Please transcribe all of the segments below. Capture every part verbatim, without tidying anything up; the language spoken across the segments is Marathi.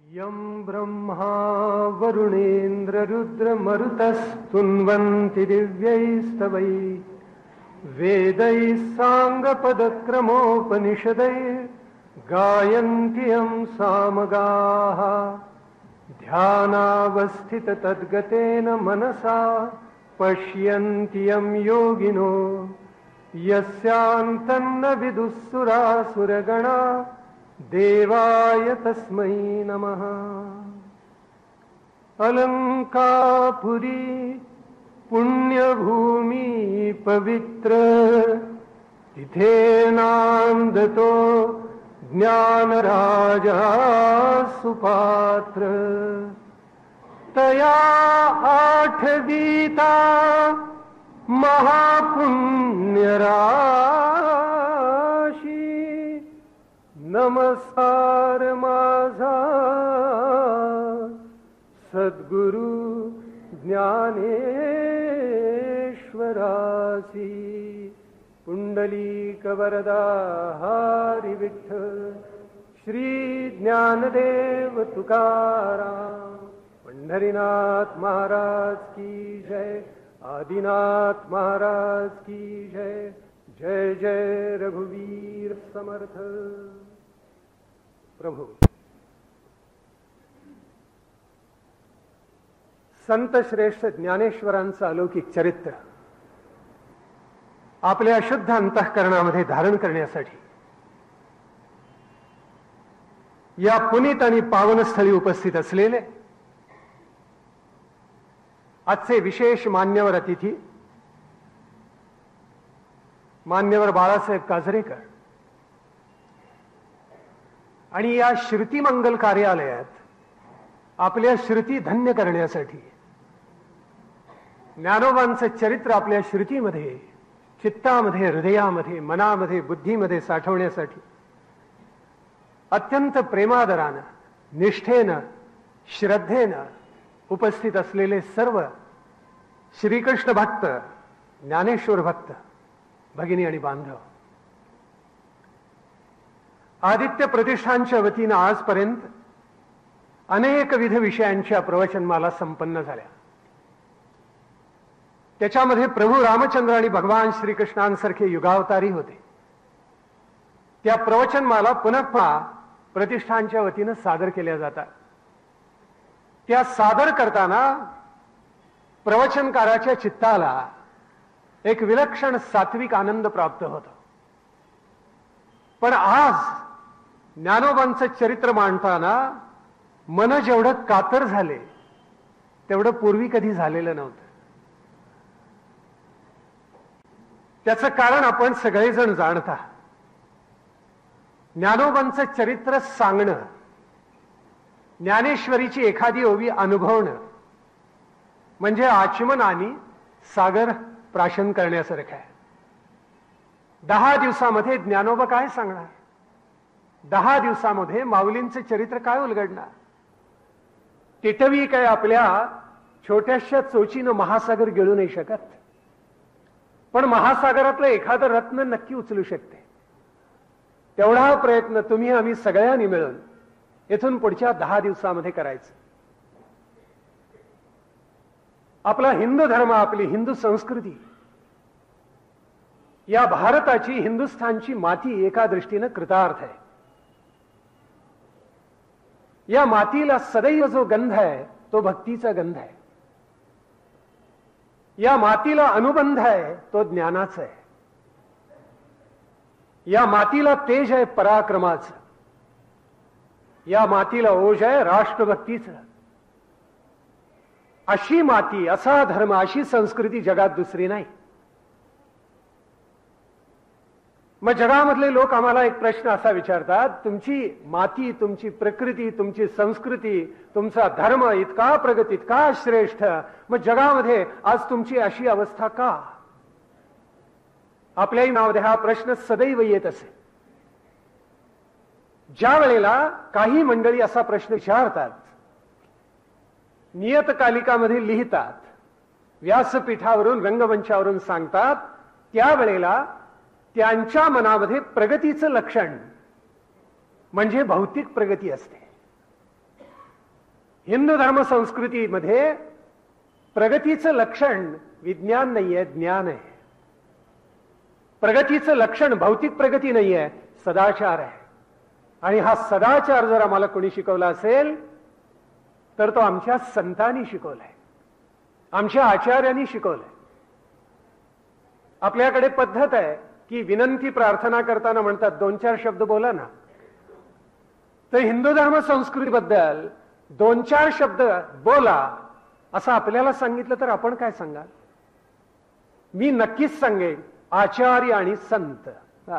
यं ब्रह्मा वरुणेन्द्र रुद्रमरुतस्तुन्वन्ति दिव्यैस्तवैः वेदैः साङ्गपदक्रमोपनिषदैः गायन्ति यं सामगाः ध्यानावस्थिततद्गतेन मनसा पश्यन्ति यं योगिनो यस्यान्तन्न विदुःसुरासुरगणा देवाय तस्मै नमः। अलंकापुरी पुण्यभूमि पवित्र तिथे नांदतो ज्ञानराजा सुपात्र तया आठवीता महापुण्यराशी नमस्कार माझा सद्गुरु ज्ञानेश्वरासी। पुंडलीक वरदा हरी विठ्ठल श्री ज्ञानदेव तुकाराम। पंढरीनाथ महाराज की जय, आदिनाथ महाराज की जय। जय जय रघुवीर समर्थ प्रभु। संत श्रेष्ठ ज्ञानेश्वरांचं अलौकिक चरित्र आपल्या अशुद्ध अंतःकरणामध्ये धारण करण्यासाठी या पुनीत आणि पावनस्थळी उपस्थित असलेले आजचे विशेष मान्यवर अतिथी मान्यवर बाळासाहेब काजरेकर आणि या श्रुतिमंगल कार्यालयात आपल्या श्रुती धन्य करण्यासाठी ज्ञानोबांचं चरित्र आपल्या श्रुतीमध्ये, चित्तामध्ये, हृदयामध्ये, मनामध्ये, बुद्धीमध्ये साठवण्यासाठी अत्यंत प्रेमादरानं, निष्ठेनं, श्रद्धेनं उपस्थित असलेले सर्व श्रीकृष्ण भक्त, ज्ञानेश्वर भक्त भगिनी आणि बांधव, आदित्य प्रतिष्ठानच्या वतीनं आजपर्यंत अनेकविध विषयांच्या प्रवचनमाला संपन्न झाल्या. त्याच्यामध्ये प्रभू रामचंद्र आणि भगवान श्रीकृष्णांसारखे युगावतारी होते. त्या प्रवचनमाला पुन्हा पुन्हा प्रतिष्ठानच्या वतीनं सादर केल्या जातात. त्या सादर करताना प्रवचनकाराच्या चित्ताला एक विलक्षण सात्विक आनंद प्राप्त होतो. पण आज ज्ञानोबांचं चरित्र मांडताना मन जेवढं कातर झाले तेवढं पूर्वी कधी झालेलं नव्हतं. त्याचं कारण आपण सगळेजण जाणता. ज्ञानोबांचं चरित्र सांगणं, ज्ञानेश्वरीची एखादी ओवी अनुभवणं म्हणजे आचमनाने सागर प्राशन करण्यासारखं आहे. दहा दिवसामध्ये ज्ञानोबा काय सांगणार? दहा दिवसामध्ये माऊलींचं चरित्र काय उलगडणार? टिटवी काय आपल्या छोट्याशा चोचीनं महासागर गिळू नाही शकत, पण महासागरातलं एखादं रत्न नक्की उचलू शकते. तेवढा प्रयत्न तुम्ही आम्ही सगळ्यांनी मिळून इथून पुढच्या दहा दिवसामध्ये करायचं. आपला हिंदू धर्म, आपली हिंदू संस्कृती, या भारताची, हिंदुस्थानची माती एका दृष्टीनं कृतार्थ आहे. या मातीला सदैव जो गंध आहे तो भक्तीचा गंध आहे. या मातीला अनुबंध आहे तो ज्ञानाचा आहे. या मातीला तेज आहे पराक्रमाचं. या मातीला ओज आहे राष्ट्रभक्तीचं. अशी माती, असा धर्म, अशी संस्कृती जगात दुसरी नाही. मग जगामधले लोक आम्हाला एक प्रश्न असा विचारतात, तुमची माती, तुमची प्रकृती, तुमची संस्कृती, तुमचा धर्म इतका प्रगत, इतका श्रेष्ठ, मग जगामध्ये आज तुमची अशी अवस्था का? आपल्याही नावामध्ये हा प्रश्न सदैव येत असे. ज्या वेळेला काही मंडळी असा प्रश्न विचारतात, नियतकालिकामध्ये लिहितात, व्यासपीठावरून, रंगमंचावरून सांगतात, त्यावेळेला त्यांच्या मनामध्ये प्रगतीचं लक्षण म्हणजे भौतिक प्रगती असते. हिंदू धर्म संस्कृतीमध्ये प्रगतीचं लक्षण विज्ञान नाहीये, ज्ञान आहे. प्रगतीचं लक्षण भौतिक प्रगती नाहीये, सदाचार आहे. आणि हा सदाचार जर आम्हाला कोणी शिकवला असेल तर तो आमच्या संतांनी शिकवलाय, आमच्या आचार्यांनी शिकवलंय. आपल्याकडे पद्धत आहे की विनंती प्रार्थना करताना म्हणतात दोन चार शब्द बोला ना. तर हिंदू धर्म संस्कृतीबद्दल दोन चार शब्द बोला असं आपल्याला सांगितलं तर आपण काय सांगाल? मी नक्कीच सांगेन आचार्य आणि संत.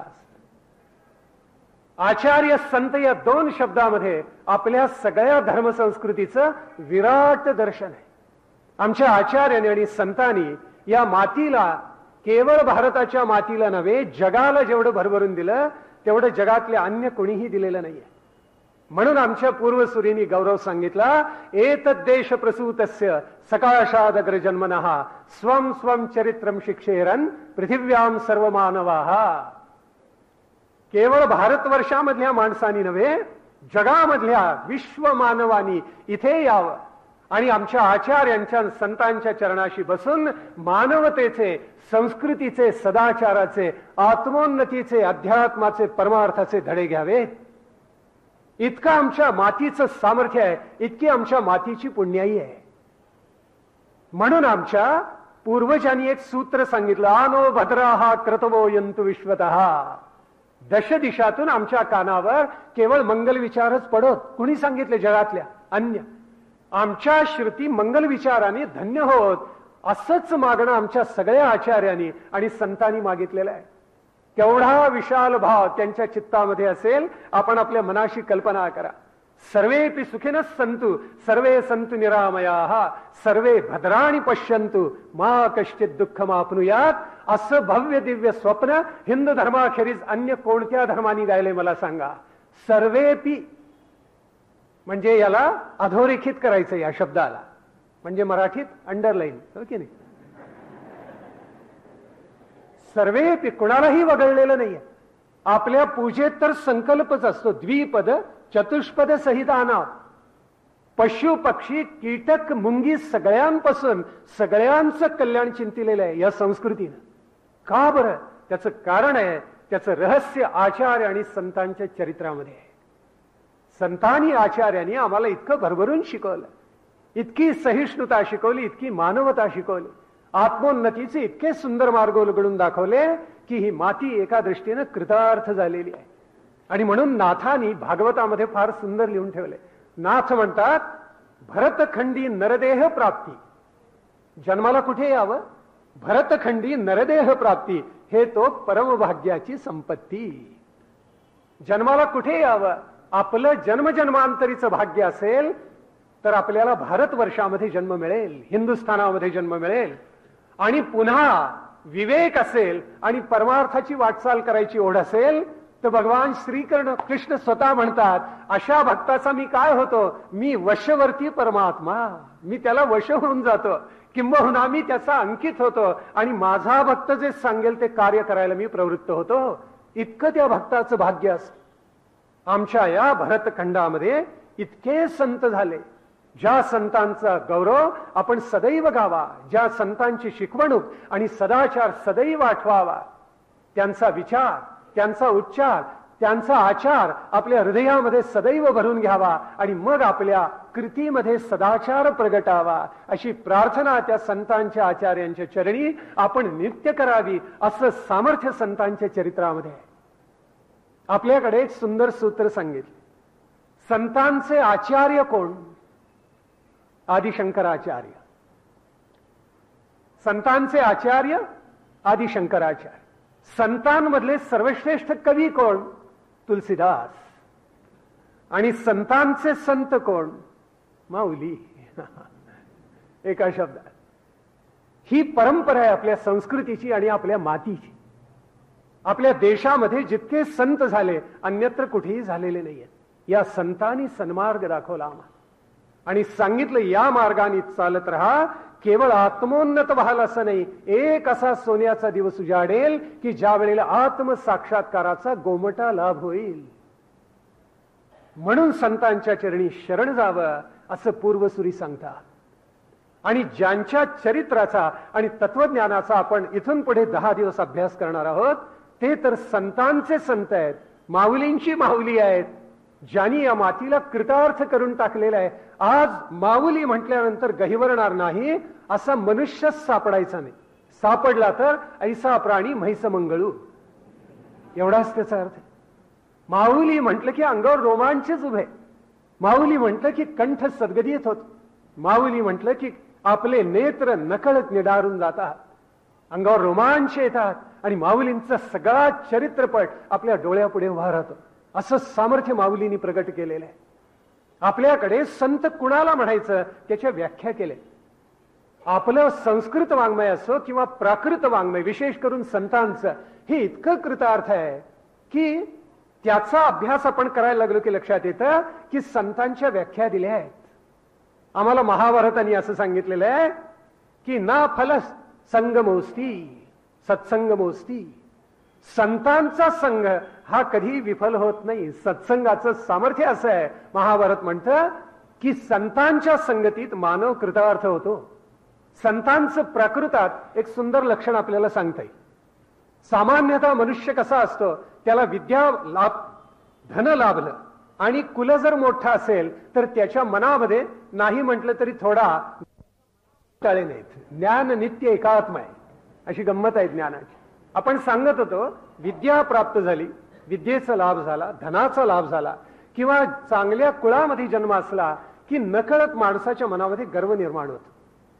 आचार्य संत या दोन शब्दामध्ये आपल्या सगळ्या धर्मसंस्कृतीचं विराट दर्शन आहे. आमच्या आचार्याने आणि संतांनी या मातीला, केवळ भारताच्या मातीला नव्हे जगाला जेवढं भरभरून दिलं तेवढं जगातल्या अन्य कोणीही दिलेलं नाहीये. म्हणून आमच्या पूर्वसुरींनी गौरव सांगितला, एतद्देश प्रसूतस्य सकाशादग्र जन्मनः स्वम स्वम चरित्रम शिक्षेरन पृथिव्याम सर्व मानवाः. केवळ भारतवर्षामधल्या माणसांनी नव्हे जगामधल्या विश्व मानवानी इथे यावं आणि आमच्या आचार्यांच्या संतांच्या चरणाशी बसून मानवतेचे, संस्कृतीचे, सदाचाराचे, आत्मोन्नतीचे, अध्यात्माचे, परमार्थाचे धडे घ्यावे. इतकं आमच्या मातीचं सामर्थ्य आहे, इतकी आमच्या मातीची पुण्याई आहे. म्हणून आमच्या पूर्वजांनी एक सूत्र सांगितलं, आनो भद्राहा क्रतवो यंतु विश्वतः. दश दिशातून आमच्या कानावर केवळ मंगल विचारच पडत. कुणी सांगितले जगातल्या? अन्य. आमच्या श्रुती मंगल विचाराने धन्य होत असंच मागणं आमच्या सगळ्या आचार्यांनी आणि संतांनी मागितलेलं आहे. केवढा विशाल भाव त्यांच्या चित्तामध्ये असेल आपण आपल्या मनाशी कल्पना करा. सर्वेपि सुखिनः सन्तु सर्वे सन्तु निरामयाः सर्वे भद्राणि पश्यन्तु मा कश्चित् दुःखमाप्नुयात्. असं भव्य दिव्य स्वप्न हिंदू धर्माखेरीज अन्य कोणत्या धर्मानी गायले मला सांगा? सर्वेपि म्हणजे याला अधोरेखित करायचं या शब्दाला, म्हणजे मराठीत अंडरलाईन, हो की नाही? सर्वेपि कुणालाही वगळलेलं नाहीये. आपल्या पूजेत तर संकल्पच असतो, द्विपद चतुष्पद सहित आना. पशु पक्षी कीटक मुंगी सगळ्यांपासून सगळ्यांचं कल्याण चिंतिलेलं आहे या संस्कृतीनं. का बरं? त्याचं कारण आहे, त्याचं रहस्य आचार्य आणि संतांच्या चरित्रामध्ये आहे. संतांनी आचार्यांनी आम्हाला इतकं भरभरून शिकवलं, इतकी सहिष्णुता शिकवली, इतकी मानवता शिकवली, आत्मोन्नतीचे इतके सुंदर मार्ग उलगडून दाखवले की ही माती एका दृष्टीनं कृतार्थ झालेली आहे. आणि म्हणून नाथांनी भागवतामध्ये फार सुंदर लिहून ठेवले. नाथ म्हणतात, भरतखंडी नरदेह प्राप्ती. जन्माला कुठे यावं? भरतखंडी नरदेह प्राप्ती हे तो परमभाग्याची संपत्ती. जन्माला कुठे यावं? आपलं जन्मजन्मांतरीचं भाग्य असेल तर आपल्याला भारतवर्षामध्ये जन्म मिळेल, हिंदुस्थानामध्ये जन्म मिळेल. आणि पुन्हा विवेक असेल आणि परमार्थाची वाटचाल करायची ओढ असेल तर भगवान श्रीकृष्ण कृष्ण स्वतः म्हणतात, अशा भक्ताचा मी काय होतो? मी वशवर्ती परमात्मा. मी त्याला वश होऊन जातो, किंबहुना मी त्याचा अंकित होतो आणि माझा भक्त जे सांगेल ते कार्य करायला मी प्रवृत्त होतो. इतकं त्या भक्ताचं भाग्य असतं. आमच्या या भरतखंडामध्ये इतके संत झाले, ज्या संतांचा गौरव आपण सदैव गावा, ज्या संतांची शिकवणूक आणि सदाचार सदैव आठवावा, त्यांचा विचार, त्यांचा उच्चार, त्यांचा आचार आपल्या हृदयामध्ये सदैव भरून घ्यावा आणि मग आपल्या कृतीमध्ये सदाचार प्रगटावा, अशी प्रार्थना त्या संतांच्या आचार्यांच्या चरणी आपण नित्य करावी. असं सामर्थ्य संतांच्या चरित्रामध्ये आहे. आपल्याकडे एक सुंदर सूत्र सांगितले, संतांचे आचार्य कोण? आदिशंकराचार्य. संतांचे आचार्य आदिशंकराचार्य. संतांमधले सर्वश्रेष्ठ कवी कोण? तुलसीदास. आणि संतांचे संत कोण? माऊली. एका शब्दात ही परंपरा आहे आपल्या संस्कृतीची आणि आपल्या मातीची. आपल्या देशामध्ये जितके संत झाले अन्यत्र कुठेही झालेले नाहीयेत. या संतांनी सन्मार्ग दाखवला आम्हाला आणि सांगितलं, या मार्गाने चालत राहा. केवळ आत्मोन्नत व्हाल असं नाही, एक असा सोन्याचा दिवस उजाडेल की ज्या वेळेला आत्मसाक्षात्काराचा गोमटा लाभ होईल. म्हणून संतांच्या चरणी शरण जावं असं पूर्वसुरी सांगतात. आणि ज्यांच्या चरित्राचा आणि तत्वज्ञानाचा आपण इथून पुढे दहा दिवस अभ्यास करणार आहोत ते तर संतांचे संत आहेत, माऊलींची माऊली आहेत, ज्यांनी या मातीला कृतार्थ करून टाकलेला आहे. आज माऊली म्हटल्यानंतर गहिवरणार नाही असा मनुष्य सापडायचा नाही. सापडला तर ऐसा प्राणी म्हैस मंगळू, एवढाच त्याचा अर्थ. माऊली म्हटलं की अंगावर रोमांचच उभे, माऊली म्हटलं की कंठ सद्गदित होत, माऊली म्हटलं की आपले नेत्र नकळत निडारून जातात, अंगावर रोमांच येतात आणि माऊलींचा सगळा चरित्रपट आपल्या डोळ्यापुढे उभा राहतो. असं सामर्थ्य माऊलींनी प्रकट केलेलं आहे. आपल्याकडे संत कुणाला म्हणायचं त्याच्या व्याख्या केल्या. आपलं संस्कृत वाङ्मय असो किंवा प्राकृत वाङ्मय, विशेष करून संतांचं, हे इतकं कृतार्थ आहे की त्याचा अभ्यास आपण करायला लागलो की लक्षात येतं की संतांच्या व्याख्या दिल्या आहेत. आम्हाला महाभारताने असं सांगितलेलं आहे की ना फलस संगमोस्ती सत्संगमोस्ती. संतांचा संघ हा कधी विफल होत नाही. सत्संगाचं सामर्थ्य असं आहे, महाभारत म्हणतं की संतांच्या संगतीत मानव कृतार्थ होतो. संतांचं प्राकृतात एक सुंदर लक्षण आपल्याला सांगता येईल. सामान्यतः मनुष्य कसा असतो, त्याला विद्या लाभ, धन लाभलं आणि कुल जर मोठा असेल तर त्याच्या मनामध्ये नाही म्हटलं तरी थोडा टाळे नाहीत. ज्ञान नित्य एकात्म आहे, अशी गंमत आहे ज्ञानाची. आपण सांगत होतो विद्या प्राप्त झाली, विद्येचा लाभ झाला, धनाचा लाभ झाला किंवा चांगल्या कुळामध्ये जन्म असला की नकळत माणसाच्या मनामध्ये गर्व निर्माण होतो.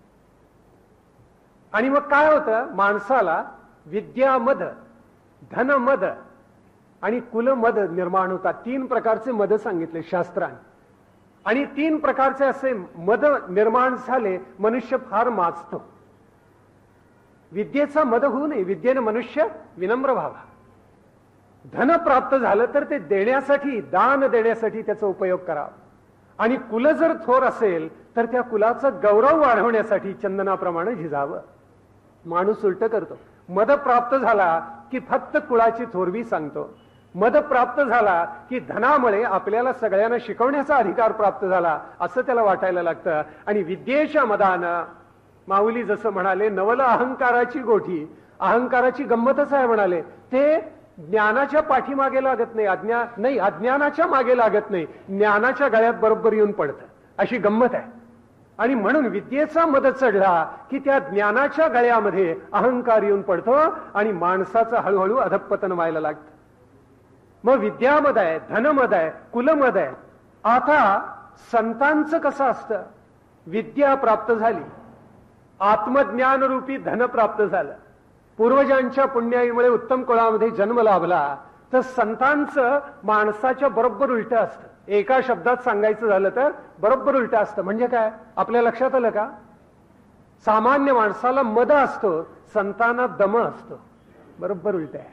आणि मग काय होतं, माणसाला विद्यामद, धनमद आणि कुलमद निर्माण होतात. तीन प्रकारचे मद सांगितले शास्त्राने. आणि तीन प्रकारचे असे मद निर्माण झाले, मनुष्य फार माजतो. विद्येचा मद होऊ नये, विद्येने मनुष्य विनम्र व्हावा. धन प्राप्त झालं तर ते देण्यासाठी, दान देण्यासाठी त्याचा उपयोग करावा. आणि कुल जर थोर असेल तर त्या कुलाचा गौरव वाढवण्यासाठी चंदनाप्रमाणे झिजावं. माणूस उलट करतो. मद प्राप्त झाला की फक्त कुळाची थोरवी सांगतो. मद प्राप्त झाला की धनामुळे आपल्याला सगळ्यांना शिकवण्याचा अधिकार प्राप्त झाला असं त्याला वाटायला लागतं. आणि विद्येच्या मदानं, माऊली जसं म्हणाले, नवल अहंकाराची गोठी. अहंकाराची गंमतच आहे म्हणाले, ते ज्ञानाच्या पाठीमागे लागत नाही, अज्ञान नाही, अज्ञानाच्या मागे लागत नाही, ज्ञानाच्या गळ्यात बरोबर येऊन पडतं, अशी गंमत आहे. आणि म्हणून विद्येचा मद चढला की त्या ज्ञानाच्या गळ्यामध्ये अहंकार येऊन पडतो आणि माणसाचं हळूहळू अधपतन व्हायला लागतं. मग विद्यामद आहे, धनमद आहे, कुलमद आहे. आता संतांचं कसं असतं, विद्या प्राप्त झाली, आत्मज्ञान रूपी धन प्राप्त झालं, पूर्वजांच्या पुण्याईमुळे उत्तम कुळामध्ये जन्म लाभला, तर संतांचं माणसाच्या बरोबर उलट असतं. एका शब्दात सांगायचं झालं तर बरोबर उलट असतं. म्हणजे काय, आपल्या लक्षात आलं का? सामान्य माणसाला मद असतो, संतांना दम असतो. बरोबर उलट आहे.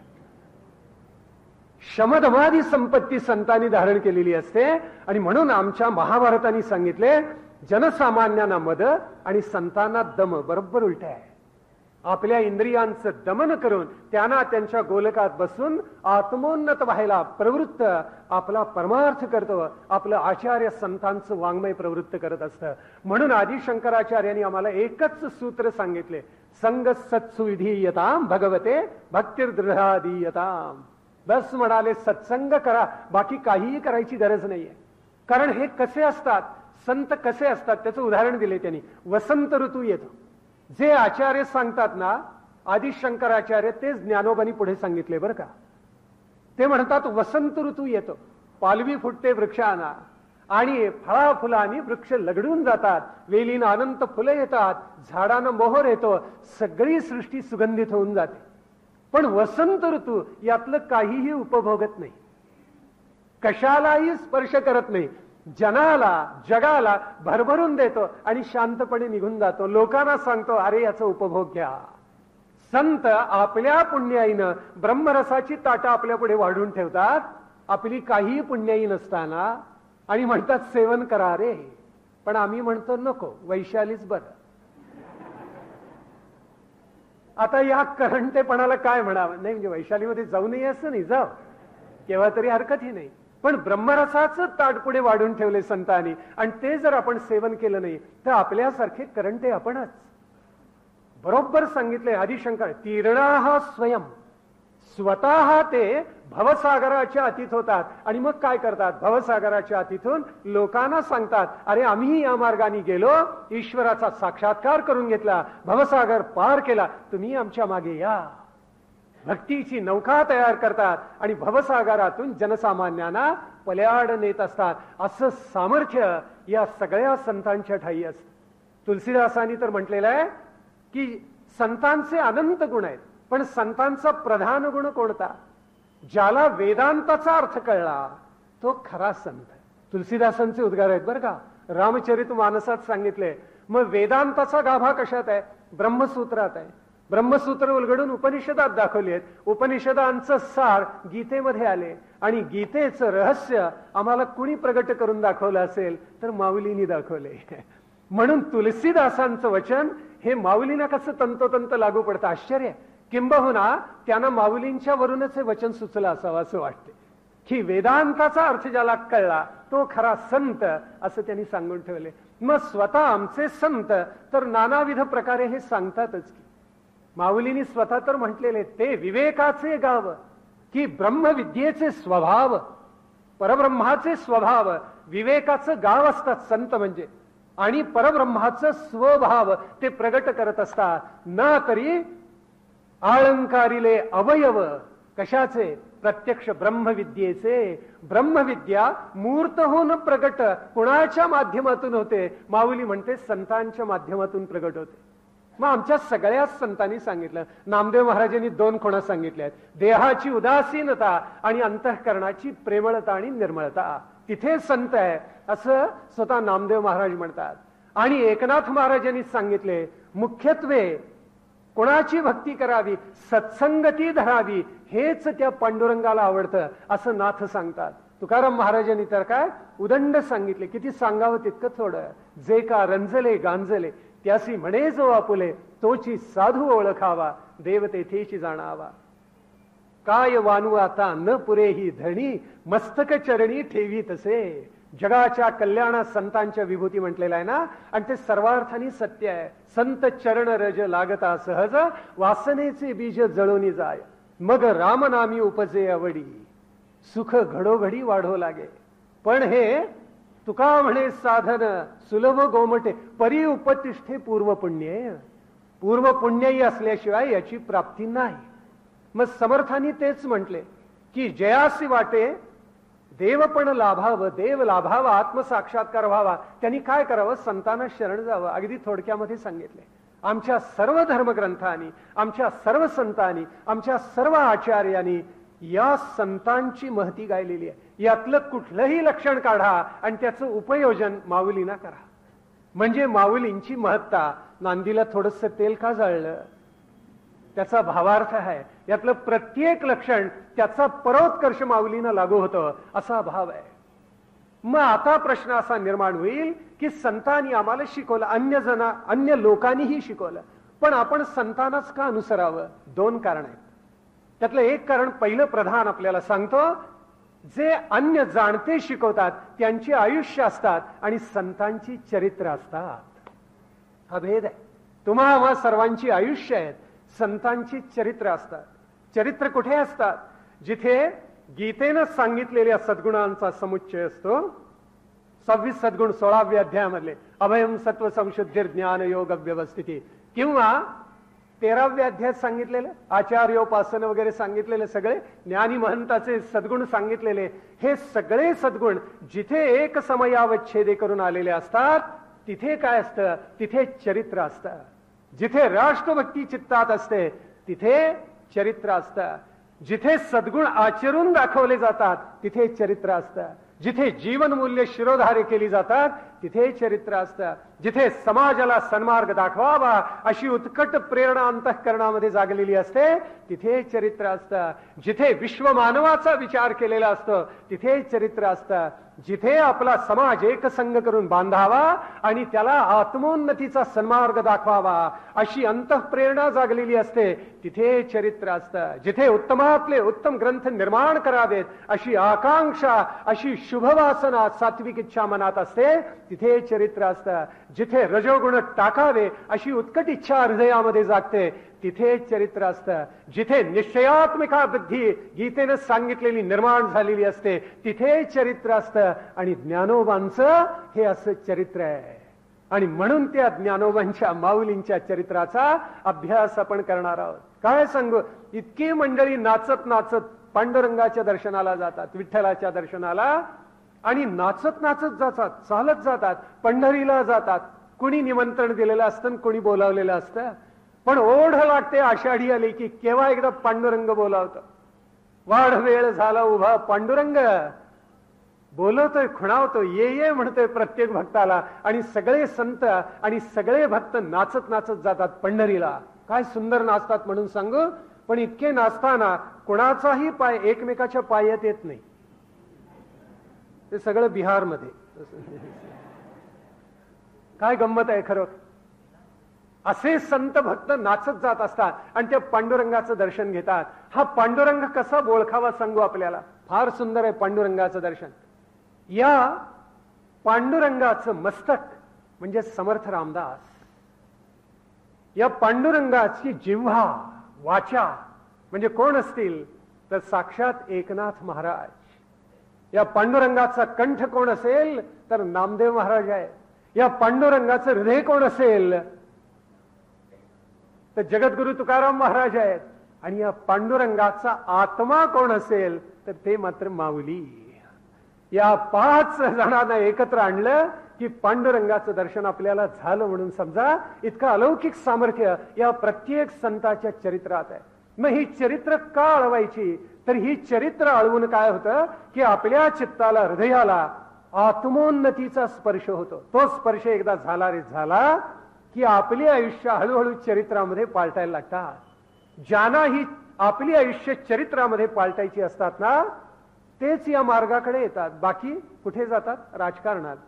शमदमादी संपत्ती संतांनी धारण केलेली असते. आणि म्हणून आमच्या महाभारताने सांगितले, जनसामान्यांना मद आणि संतांना दम. बरोबर उलट आहे. आपल्या इंद्रियांचं दमन करून त्यांना त्यांच्या गोलकात बसून आत्मोन्नत व्हायला प्रवृत्त आपला परमार्थ करतो. आपलं आचार्य संतांचं वाङ्मय प्रवृत्त करत असतं. म्हणून आदि शंकराचार्यांनी आम्हाला एकच सूत्र सांगितले, संग सत्सुविधीयताम भगवते भक्तिर्दृढादीयताम. बस म्हणाले, सत्संग करा, बाकी काहीही करायची गरज नाहीये. कारण हे कसे असतात, संत कसे असतात त्याचं उदाहरण दिले त्यांनी. वसंत ऋतू येतो, जे आचार्य सांगतात ना, आदि शंकराचार्य, तेच ज्ञानोबांनी पुढे सांगितले बरं का. ते म्हणतात वसंत ऋतू येतो, पालवी फुटते वृक्षांना आणि फळा फुलांनी वृक्ष लगडून जातात, वेलीनं अनंत फुलं येतात, झाडानं मोहर येतो, सगळी सृष्टी सुगंधित होऊन जाते. पण वसंत ऋतू यातलं काहीही उपभोगत नाही, कशालाही स्पर्श करत नाही, जनाला जगाला भरभरून देतो आणि शांतपणे निघून जातो. लोकांना सांगतो, अरे याचा उपभोग घ्या. संत आपल्या पुण्याईनं ब्रह्मरसाची ताटं आपल्या पुढे वाढून ठेवतात, आपली काहीही पुण्याई नसताना, आणि म्हणतात सेवन करा रे. पण आम्ही म्हणतो नको, वैशालीच बरं. आता या करंटेपणाला काय म्हणावं, नाही म्हणजे वैशालीमध्ये जाऊ नये असं नाही, जाव केव्हा तरी हरकतही नाही. पण ब्रह्मरसाच ताट पुढे वाढून ठेवले संतांनी, आणि ते जर आपण सेवन केलं नाही तर आपल्यासारखे करंटे आपणच. बरोबर सांगितले आदिशंकर, तीर्णाः स्वयं, स्वतः ते भवसागराच्या अतीत होतात आणि मग काय करतात, भवसागराच्या अतीतून लोकांना सांगतात, अरे आम्ही या मार्गाने गेलो, ईश्वराचा साक्षात्कार करून घेतला, भवसागर पार केला, तुम्ही आमच्या मागे या. भक्तीची नौका तयार करतात आणि भवसागरातून जनसामान्यांना पल्याड नेत असतात. असं सामर्थ्य या सगळ्या संतांच्या ठाई असतं. तुलसीदासांनी तर म्हटलेलं आहे की संतांचे अनंत गुण आहेत, पण संतांचा प्रधान गुण कोणता, ज्याला वेदांताचा अर्थ कळला तो खरा संत. तुलसीदासांचे उद्गार आहेत बरं का, रामचरित मानसात सांगितले. मग वेदांताचा गाभा कशात आहे, ब्रह्मसूत्रात आहे. ब्रह्मसूत्र उलगडून उपनिषदात दाखवली आहेत, उपनिषदांचं सार गीतेमध्ये आले, आणि गीतेचं रहस्य आम्हाला कुणी प्रगट करून दाखवलं असेल तर माऊलींनी दाखवले. म्हणून तुलसीदासांचं वचन हे माऊलींना कसं तंतोतंत लागू पडतं, आश्चर्य. किंबहुना त्यांना माऊलींच्या वरूनच हे वचन सुचलं असावं असं वाटते, की वेदांताचा अर्थ ज्याला कळला तो खरा संत, असं त्यांनी सांगून ठेवले. मग स्वतः आमचे संत तर नानाविध प्रकारे हे सांगतातच की. माऊलींनी स्वतः तर म्हटलेले, ते विवेकाचे गाव, की ब्रह्मविद्येचे स्वभाव, परब्रह्माचे स्वभाव, विवेकाचं गाव असतात संत म्हणजे, आणि परब्रह्माचं स्वभाव ते प्रगट करत असतात. ना तरी अलंकारिले अवयव कशाचे, प्रत्यक्ष ब्रह्मविद्येचे. ब्रह्मविद्या मूर्त होऊन प्रगट कुणाच्या माध्यमातून होते, माऊली म्हणते संतांच्या माध्यमातून प्रगट होते. मग आमच्या सगळ्याच संतांनी सांगितलं. नामदेव महाराजांनी दोन खुणा सांगितल्या आहेत, देहाची उदासीनता आणि अंतःकरणाची प्रेमळता आणि निर्मळता, तिथे संत आहे असं स्वतः नामदेव महाराज म्हणतात. आणि एकनाथ महाराजांनी सांगितले, मुख्यत्वे कोणाची भक्ती करावी, सत्संगती धरावी, हेच त्या पांडुरंगाला आवडतं असं नाथ सांगतात. तुकाराम महाराजांनी तर काय उदंड सांगितले, किती सांगावं तितकं थोडं. जे का रंजले गांजले त्यासी म्हणे जो आपुले, तोची साधू ओळखावा, देव तेथेची जाणावा. काय वानू आता न पुरे ही धरणी, मस्तक चरणी ठेवी तसे. जगाच्या कल्याणात संतांच्या विभूती म्हटलेला आहे ना, आणि ते सर्वार्थाने सत्य आहे. संत चरण रज लागता सहज, वासनेचे बीज जळून जाय, मग रामनामी उपजे आवडी, सुख घडोघडी वाढो लागे. पण हे तुका म्हणे साधन सुलभ गोमटे, परी उपतिष्ठे पूर्व पुण्य. पूर्व पुण्यही असल्याशिवाय याची प्राप्ती नाही. मग समर्थांनी तेच म्हटले की जयासी वाटे देवपण लाभावं, देव लाभावा, आत्मसाक्षात्कार व्हावा, त्यांनी काय करावं, संतांना शरण जावं. अगदी थोडक्यामध्ये सांगितले. आमच्या सर्व धर्मग्रंथांनी, आमच्या सर्व संतांनी, आमच्या सर्व आचार्यांनी या संतांची महती गायलेली आहे. यातलं कुठलंही लक्षण काढा आणि त्याचं उपयोजन माऊलींना करा. म्हणजे माऊलींची महत्ता. नांदीला थोडस तेल का जाळलं, त्याचा भावार्थ आहे. यातलं प्रत्येक लक्षण त्याचा परोत्कर्ष माऊलींना लागू होतं असा भाव आहे. मग आता प्रश्न असा निर्माण होईल की संतांनी आम्हाला शिकवलं, अन्य जना अन्य लोकांनीही शिकवलं, पण आपण संतांनाच का अनुसरावं. दोन कारण आहेत. त्यातलं एक कारण पहिलं प्रधान आपल्याला सांगतो, जे अन्य जाणते शिकवतात त्यांची आयुष्य असतात आणि संतांची चरित्र असतात. हा भेद आहे. तुम्हा आम्हा सर्वांची आयुष्य आहेत, संतांची चरित्र असतात. चरित्र कुठे असतात, जिथे गीतेनं सांगितलेल्या सद्गुणांचा समुच्चय असतो. सव्वीस सद्गुण सोळाव्या अध्यायामधले, अभयम सत्व संशुद्धीर ज्ञान योग व्यवस्थिती, किंवा तेराव्या अध्यायात सांगितलेलं आचार्योपासन वगैरे सांगितलेले सगळे ज्ञानी महंताचे सद्गुण सांगितलेले, हे सगळे सद्गुण जिथे एक समयावच्छेदे करून आलेले असतात तिथे काय असतं, तिथे चरित्र असतं. जिथे राष्ट्रभक्ती चित्तात असते तिथे चरित्र असतं. जिथे सद्गुण आचरून दाखवले जातात तिथे चरित्र असतं. जिथे जीवन मूल्य शिरोधारे केली जातात तिथे चरित्र असतं. जिथे समाजाला सन्मार्ग दाखवावा अशी उत्कट प्रेरणा अंतःकरणामध्ये जागलेली असते, तिथे चरित्र असतं. जिथे विश्वमानवाचा विचार केलेला असतो तिथे चरित्र असतं. जिथे आपला समाज एकसंग करून बांधावा आणि त्याला आत्मोन्नतीचा सन्मार्ग दाखवावा अशी अंतःप्रेरणा जागलेली असते, तिथे चरित्र असतं. जिथे उत्तमातले उत्तम ग्रंथ निर्माण करावेत अशी आकांक्षा, अशी शुभवासना, सात्विक इच्छा मनात असते, तिथे चरित्र असतं. जिथे रजोगुण टाकावे अशी उत्कट इच्छा हृदयामध्ये जागते, तिथे चरित्र असतं. जिथे निश्चयात्मिका बुद्धी गीतेनं सांगितलेली निर्माण झालेली असते, तिथे चरित्र असतं. आणि ज्ञानोबांचं हे असं चरित्र आहे. आणि म्हणून त्या ज्ञानोबांच्या माऊलींच्या चरित्राचा अभ्यास आपण करणार आहोत. काय सांगू, इतकी मंडळी नाचत नाचत पांडुरंगाच्या दर्शनाला जातात, विठ्ठलाच्या दर्शनाला, आणि नाचत नाचत जातात, चालत जातात, पंढरीला जातात. कुणी निमंत्रण दिलेलं असतं, कुणी बोलावलेलं असतं, पण ओढ लागते आषाढी आली की केव्हा एकदा पांडुरंग बोलावतं. वाढ वेळ झाला उभा पांडुरंग बोलवतोय, खुणावतो, ये ये म्हणतोय प्रत्येक भक्ताला. आणि सगळे संत आणि सगळे भक्त नाचत नाचत जातात पंढरीला. काय सुंदर नाचतात म्हणून सांगू. पण इतके नाचताना कोणाचाही पाय एकमेकाच्या पायात येत नाही. ते सगळं बिहारमध्ये. काय गंमत आहे खरं. असे संत भक्त नाचत जात असतात आणि त्या पांडुरंगाचं दर्शन घेतात. हा पांडुरंग कसा ओळखावा सांगू आपल्याला. फार सुंदर आहे पांडुरंगाचं दर्शन. या पांडुरंगाचं मस्तक म्हणजे समर्थ रामदास. या पांडुरंगाची जिव्हा, वाचा म्हणजे कोण असतील तर साक्षात एकनाथ महाराज. या पांडुरंगाचा कंठ कोण असेल तर नामदेव महाराज आहे. या पांडुरंगाचं हृदय कोण असेल तर जगद्गुरु तुकाराम महाराज आहेत. आणि या पांडुरंगाचा आत्मा कोण असेल तर ते मात्र माऊली. या पाच जणांना एकत्र आणलं की पांडुरंगाचं दर्शन आपल्याला झालं म्हणून समजा. इतकं अलौकिक सामर्थ्य या प्रत्येक संताच्या चरित्रात आहे. मग ही चरित्र का अळवायची तर ही चरित्र अळवून काय होतं की आपल्या चित्ताला, हृदयाला आत्मोन्नतीचा स्पर्श होतो. तो स्पर्श एकदा झाला रे झाला की आपले आयुष्य हळूहळू चरित्रामध्ये पालटायला लागतात. ज्यांना ही आपली आयुष्य चरित्रामध्ये पालटायची असतात ना तेच या मार्गाकडे येतात. बाकी कुठे जातात? राजकारणात.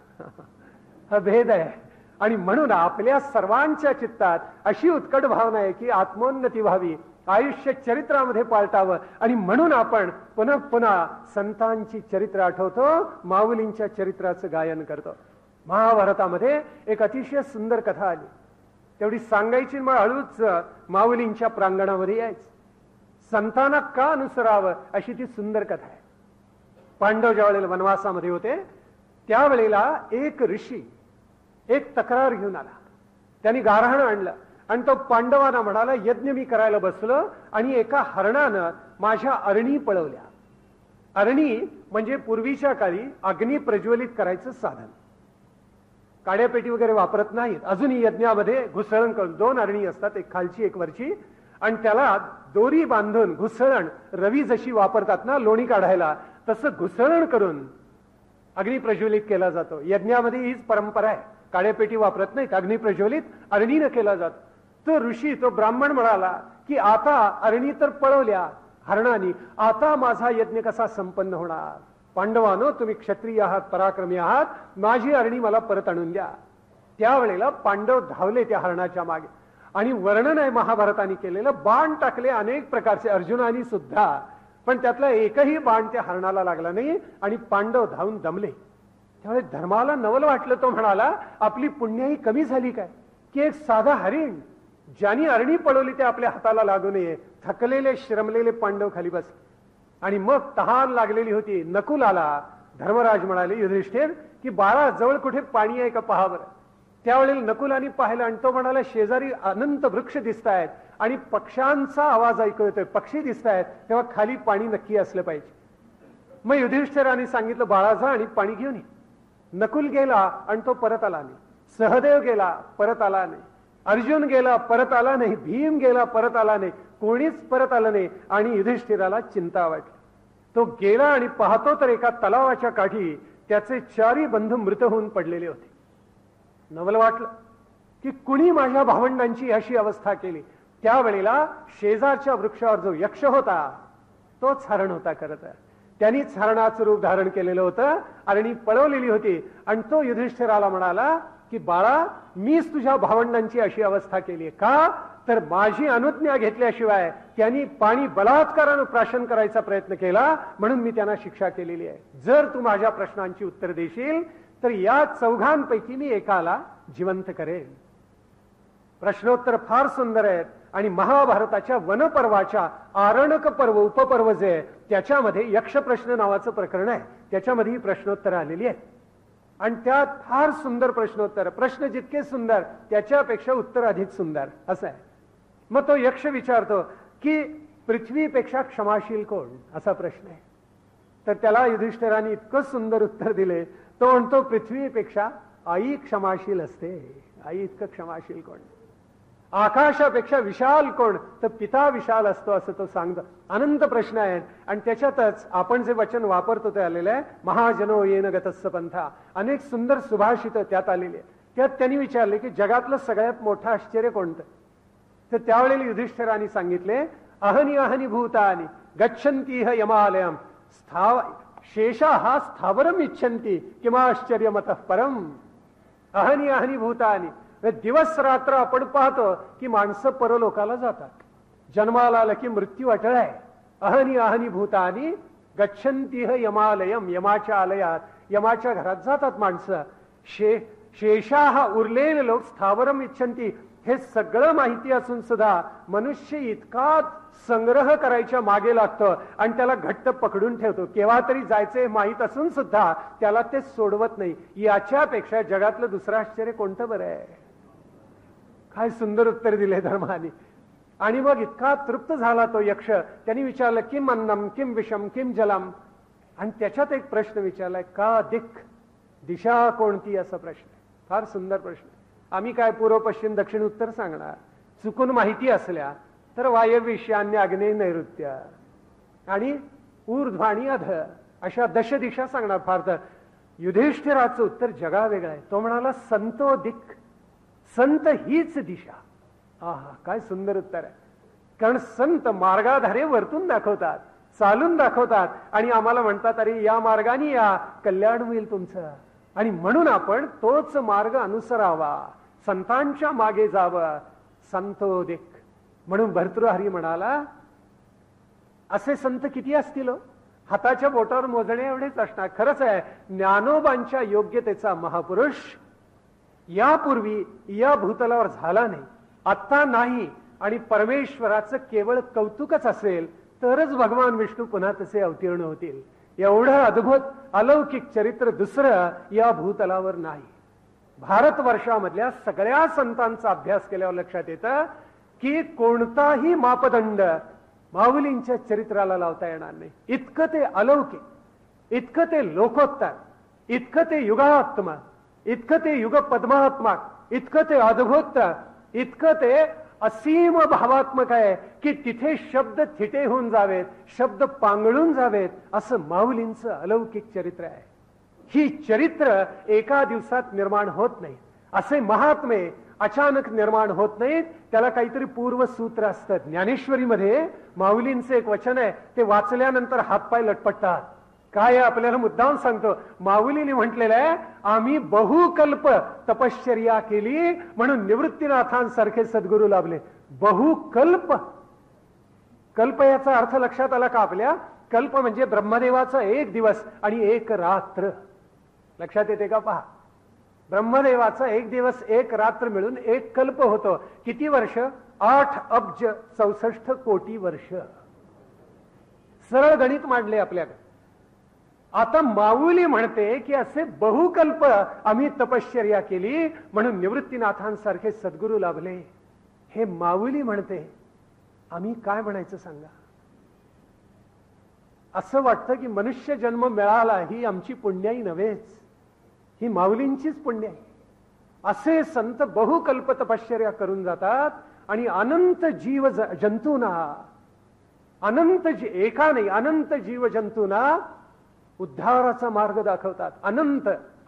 हा भेद आहे. आणि म्हणून आपल्या सर्वांच्या चित्तात अशी उत्कट भावना आहे की आत्मोन्नती व्हावी, आयुष्य चरित्रामध्ये पालटावं. आणि म्हणून आपण पुन्हा पुन्हा संतांची चरित्र आठवतो, माऊलींच्या चरित्राचं गायन करतो. महाभारतामध्ये एक अतिशय सुंदर कथा आली, तेवढी सांगायची. मग हळूच माऊलींच्या प्रांगणामध्ये यायचं. संतांना का अनुसरावं अशी ती सुंदर कथा आहे. पांडव ज्या वेळेला वनवासामध्ये होते त्यावेळेला एक ऋषी एक तक्रार घेऊन आला. त्यांनी गारहाण आणलं आणि तो पांडवांना म्हणाला, यज्ञ मी करायला बसलो आणि एका हरणानं माझ्या अरणी पळवल्या. अरणी म्हणजे पूर्वीच्या काळी अग्नी प्रज्वलित करायचं साधन. काड्यापेटी वगैरे वापरत नाहीत. अजूनही यज्ञामध्ये घुसळण करून दोन अरणी असतात, एक खालची एक वरची, आणि त्याला दोरी बांधून घुसळण, रवी जशी वापरतात ना लोणी काढायला, तसं घुसळण करून अग्नी प्रज्वलित केला जातो. यज्ञामध्ये हीच परंपरा आहे. काड्यापेटी वापरत नाहीत, अग्नी प्रज्वलित अरणीनं केला जातो. तो ऋषी, तो ब्राह्मण म्हणाला की आता अरणी तर पळवल्या हरणानी, आता माझा यज्ञ कसा संपन्न होणार. पांडवानो, तुम्ही क्षत्रिय आहात, पराक्रमी आहात, माझी अरणी मला परत आणून द्या. त्यावेळेला पांडव धावले त्या हरणाच्या मागे आणि वर्णन आहे महाभारताने केलेलं. बाण टाकले अनेक प्रकारचे, अर्जुनानी सुद्धा, पण त्यातला एकही बाण त्या हरणाला लागला नाही आणि पांडव धावून दमले. त्यावेळी धर्माला नवल वाटलं. तो म्हणाला, आपली पुण्याई कमी झाली काय की एक साधा हरिण ज्यांनी अरणी पळवली ते आपल्या हाताला लागू नये. थकलेले श्रमलेले पांडव खाली बसले आणि मग तहान लागलेली होती. नकुल आला. धर्मराज म्हणाले, युधिष्ठिर की बाळा जवळ कुठे पाणी आहे का पहा बरं. त्यावेळेला नकुलानी पाहिलं आणि तो म्हणाला, शेजारी अनंत वृक्ष दिसत आहेत आणि पक्ष्यांचा आवाज ऐकू येतोय, पक्षी दिसत आहेत, तेव्हा खाली पाणी नक्की असलं पाहिजे. मग युधिष्ठिराने सांगितलं, बाळा जा आणि पाणी घेऊन ये. नकुल गेला आणि तो परत आला नाही. सहदेव गेला, परत आला नाही. अर्जुन गेला, परत आला नाही. भीम गेला, परत आला नाही. कोणीच परत आलं नाही. आणि युधिष्ठिराला चिंता वाटली. तो गेला आणि पाहतो तर एका तलावाच्या काठी त्याचे चारी बंधू मृत होऊन पडलेले होते. नवल वाटलं की कुणी माझ्या भावंडांची अशी अवस्था केली. त्यावेळेला शेजारच्या वृक्षावर जो यक्ष होता तोच हरण होता. खरं तर त्यांनीच हरणाचं रूप धारण केलेलं होतं आणि पळवलेली होती. आणि तो युधिष्ठिराला म्हणाला की बाळा, मीच तुझ्या भावंडांची अशी अवस्था केली. का तर माझी अनुज्ञा घेतल्याशिवाय त्यांनी पाणी बलात्कारानं प्राशन करायचा प्रयत्न केला, म्हणून मी त्यांना शिक्षा केलेली आहे. जर तू माझ्या प्रश्नांची उत्तर देशील तर या चौघांपैकी मी एकाला जिवंत करेन. प्रश्नोत्तर फार सुंदर आहेत आणि महाभारताच्या वनपर्वाच्या आरणक पर्व उपपर्व जे आहे त्याच्यामध्ये यक्ष प्रश्न नावाचं प्रकरण आहे. त्याच्यामध्ये ही प्रश्नोत्तर आलेली आहेत आणि त्यात फार सुंदर प्रश्नोत्तर. प्रश्न जितके सुंदर त्याच्यापेक्षा उत्तर अधिक सुंदर असं आहे. मग तो यक्ष विचारतो की पृथ्वीपेक्षा क्षमाशील कोण, असा प्रश्न आहे. तर त्याला युधिष्ठिराने इतकं सुंदर उत्तर दिले. तो म्हणतो पृथ्वीपेक्षा आई क्षमाशील असते. आई इतकं क्षमाशील कोण. आकाशापेक्षा विशाल कोण, तर पिता विशाल असतो असं तो सांगतो. अनंत प्रश्न आहेत आणि त्याच्यातच आपण जे वचन वापरतो ते आलेलं आहे, महाजनो येन गतस्स पंथा. अनेक सुंदर सुभाषित त्यात आलेली आहे. त्यात त्यांनी विचारले की जगातलं सगळ्यात मोठं आश्चर्य कोणतं. तर त्यावेळेला युधिष्ठिराने सांगितले अहनी अहनी भूतानी गच्छन्तीह यमालयम स्थाव शेषा हा स्थावरम इच्छन्ति किंवा आश्चर्यमतः परम. अहनी अहनी भूतानी, दिवस रात्र आपण पाहतो की माणसं परलोकाला जातात. जन्माला आलं की मृत्यू अटळ आहे. अहनी अहनी भूतानी गच्छन्तीह यमालयम, यमाच्या आलयात यमाच्या घरात जातात माणसं. शे शेषा हा उरलेले लोक स्थावरम इच्छन्ति. हे सगळं माहिती असून सुद्धा मनुष्य इतका संग्रह करायच्या मागे लागतो आणि त्याला घट्ट पकडून ठेवतो. केव्हा तरी जायचे माहीत असून सुद्धा त्याला ते सोडवत नाही. याच्यापेक्षा जगातलं दुसरं आश्चर्य कोणतं बरं आहे. काय सुंदर उत्तर दिले धर्माने. आणि मग इतका तृप्त झाला तो यक्ष. त्यांनी विचारलं किम अन्नम किम विषम किम जलम. आणि त्याच्यात एक प्रश्न विचारलाय का दिक्, दिशा कोणती, असा प्रश्न. फार सुंदर प्रश्न. आम्ही काय पूर्व पश्चिम दक्षिण उत्तर सांगणार. चुकून माहिती असल्या तर वायव्य ईशान्य आग्नेय नैऋत्य आणि ऊर्ध्वाणी अध अशा दश दिशा सांगणार. फार तर युधिष्ठिराचं उत्तर जगा वेगळं आहे. तो म्हणाला संतो दिक्, संत हीच दिशा. आहा, काय सुंदर उत्तर आहे. कारण संत मार्गाधारे वर्तून दाखवतात, चालून दाखवतात आणि आम्हाला म्हणतात अरे या मार्गाने या, कल्याण होईल तुमचं. आणि म्हणून आपण तोच मार्ग अनुसरावा, संतांच्या मागे जावं. संतो दिक्. म्हणून भर्तृहरी म्हणाला असे संत किती असतील, हाताच्या बोटावर मोजणे एवढेच असणार. खरंच आहे, ज्ञानोबांच्या योग्यतेचा महापुरुष यापूर्वी या भूतलावर झाला नाही, आत्ता नाही. आणि परमेश्वराचं केवळ कौतुकच असेल तरच भगवान विष्णू पुन्हा तसे अवतीर्ण होतील. एवढं अद्भुत अलौकिक चरित्र दुसरं या भूतलावर नाही. भारतवर्षामधल्या सगळ्या संतांचा अभ्यास केल्यावर लक्षात येतं की कोणताही मापदंड माऊलींच्या चरित्राला लावता येणार नाही. इतकं ते अलौकिक, इतकं ते लोकोत्तर, इतकं ते युगात्मा, इतकं ते युग पद्मात्मक, इतकं ते अद्भुत, इतकं ते असीम भावात्मक आहे की तिथे शब्द थिटे होऊन जावेत, शब्द पांगळून जावेत, असं माऊलींचं अलौकिक चरित्र आहे. ही चरित्र एका दिवसात निर्माण होत नाही. असे महात्मे अचानक निर्माण होत नाहीत. त्याला काहीतरी पूर्वसूत्र असतं. ज्ञानेश्वरीमध्ये माऊलींचं एक वचन आहे, ते वाचल्यानंतर हातपाय लटपटतात. काय आपल्याला मुद्दाम सांगतो, माऊलीने म्हटलेलं आहे आम्ही बहुकल्प तपश्चर्या केली म्हणून निवृत्तीनाथांसारखे सद्गुरू लाभले. बहुकल्प, कल्प याचा अर्थ लक्षात आला का आपल्या? कल्प म्हणजे ब्रह्मदेवाचा एक दिवस आणि एक रात्र. लक्षात येते का पहा. ब्रह्मदेवाचा एक दिवस एक रात्र मिळून एक कल्प होतो. किती वर्ष? आठ अब्ज चौसष्ट कोटी वर्ष. सरळ गणित मांडले आपल्याकडे. आता माऊली म्हणते की असे बहुकल्प आम्ही तपश्चर्या केली म्हणून निवृत्तीनाथांसारखे सद्गुरू लाभले. हे माऊली म्हणते, आम्ही काय म्हणायचं सांगा? असं वाटतं की मनुष्य जन्म मिळाला ही आमची पुण्याई नव्हेच, ही माऊलींचीच पुण्याई. असे संत बहुकल्प तपश्चर्या करून जातात आणि अनंत जीव जंतूंना, अनंत एका नाही अनंत जीव जंतूंना उद्धाराचा मार्ग दाखवतात. अनंत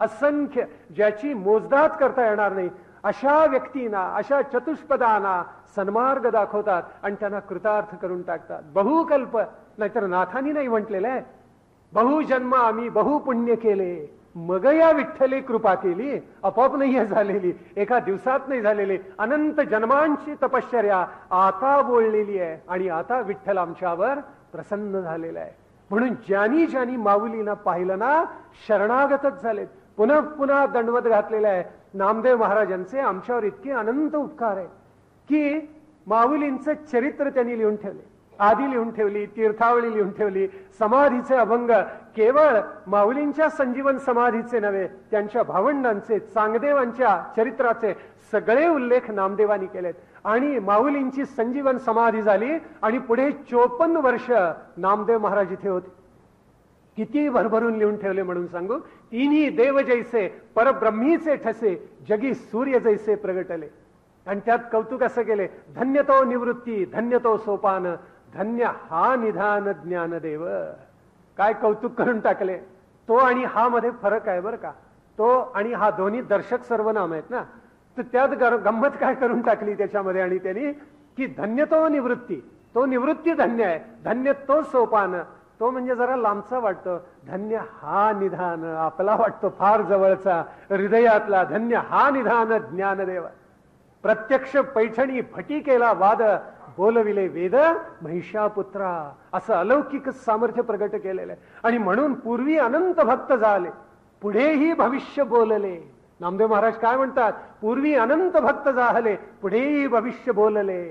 असंख्य, ज्याची मोजदाद करता येणार नाही, अशा व्यक्तींना, अशा चतुष्पदांना सन्मार्ग दाखवतात आणि त्यांना कृतार्थ करून टाकतात. बहुकल्प, नाहीतर नाथांनी नाही म्हटलेलं आहे, बहुजन्म आम्ही बहुपुण्य केले, मग या विठ्ठले कृपा केली. आपोआप नाही झालेली, एका दिवसात नाही झालेली, अनंत जन्मांची तपश्चर्या आता बोललेली आहे आणि आता विठ्ठल आमच्यावर प्रसन्न झालेला आहे. म्हणून ज्यांनी ज्यांनी माऊलींना पाहिलं ना, शरणागतच झालेत. पुन्हा पुन्हा दंडवत घातलेला आहे. नामदेव महाराजांचे आमच्यावर इतके अनंत उपकार आहे की माऊलींचं चरित्र त्यांनी लिहून ठेवले, आदी लिहून ठेवली, तीर्थावळी लिहून ठेवली, समाधीचे अभंग, केवळ माऊलींच्या संजीवन समाधीचे नव्हे, त्यांच्या भावंडांचे, चांगदेवांच्या चरित्राचे सगळे उल्लेख नामदेवांनी केलेत. आणि माऊलींची संजीवन समाधी झाली आणि पुढे चोपन्न वर्ष नामदेव महाराज इथे होते. किती भरभरून लिहून ठेवले म्हणून सांगू. तिन्ही देव जैसे परब्रह्मीचे ठसे, जगी सूर्य जैसे प्रगटले. आणि त्यात कौतुक असं केले, धन्य तो निवृत्ती, धन्य तो सोपान, धन्य हा निधान ज्ञानदेव. काय कौतुक करून टाकले. तो आणि हा मध्ये फरक आहे बरं का. तो आणि हा दोन्ही दर्शक सर्वनाम आहेत ना, तर त्यात गंमत काय करून टाकली त्याच्यामध्ये. आणि त्यांनी की धन्य तो निवृत्ती, तो निवृत्ती धन्य आहे, धन्य तो सोपान, तो म्हणजे जरा लांबचा वाटतो, धन्य हा निधान आपला वाटतो फार जवळचा हृदयातला, धन्य हा निधान ज्ञानदेव. प्रत्यक्ष पैठणी फटिकेला वाद, बोलविले वेद महिषापुत्रा, असं अलौकिक सामर्थ्य प्रगट केलेलं आहे. आणि म्हणून पूर्वी अनंत भक्त झाले, पुढेही भविष्य बोलले. नामदेव महाराज काय म्हणतात, पूर्वी अनंत भक्त झाले, पुढेही भविष्य बोलले,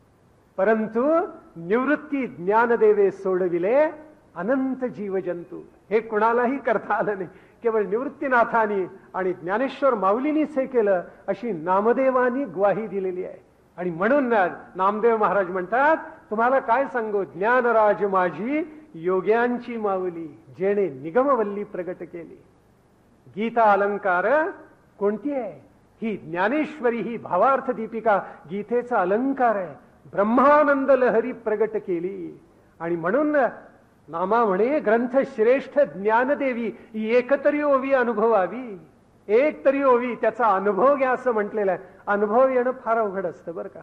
परंतु निवृत्ती ज्ञानदेवे सोडविले अनंत जीवजंतू. हे कुणालाही करता आलं नाही, केवळ निवृत्तीनाथानी आणि ज्ञानेश्वर माऊलीनीच हे केलं, अशी नामदेवानी ग्वाही दिलेली आहे. आणि म्हणून नामदेव महाराज म्हणतात, तुम्हाला काय सांगू, ज्ञानराज माझी योग्यांची माऊली, जेणे निगमवल्ली प्रगट केली. गीता अलंकार कोणती आहे, ही ज्ञानेश्वरी, ही भावार्थ दीपिका गीतेचा अलंकार आहे. ब्रह्मानंद लहरी प्रगट केली. आणि म्हणून नामा म्हणे, ग्रंथ श्रेष्ठ ज्ञानदेवी, एकतरी ओवी अनुभवावी. एक तरी ओवी त्याचा अनुभव घ्या असं म्हटलेलं आहे. अनुभव येणं फार अवघड असतं बरं का.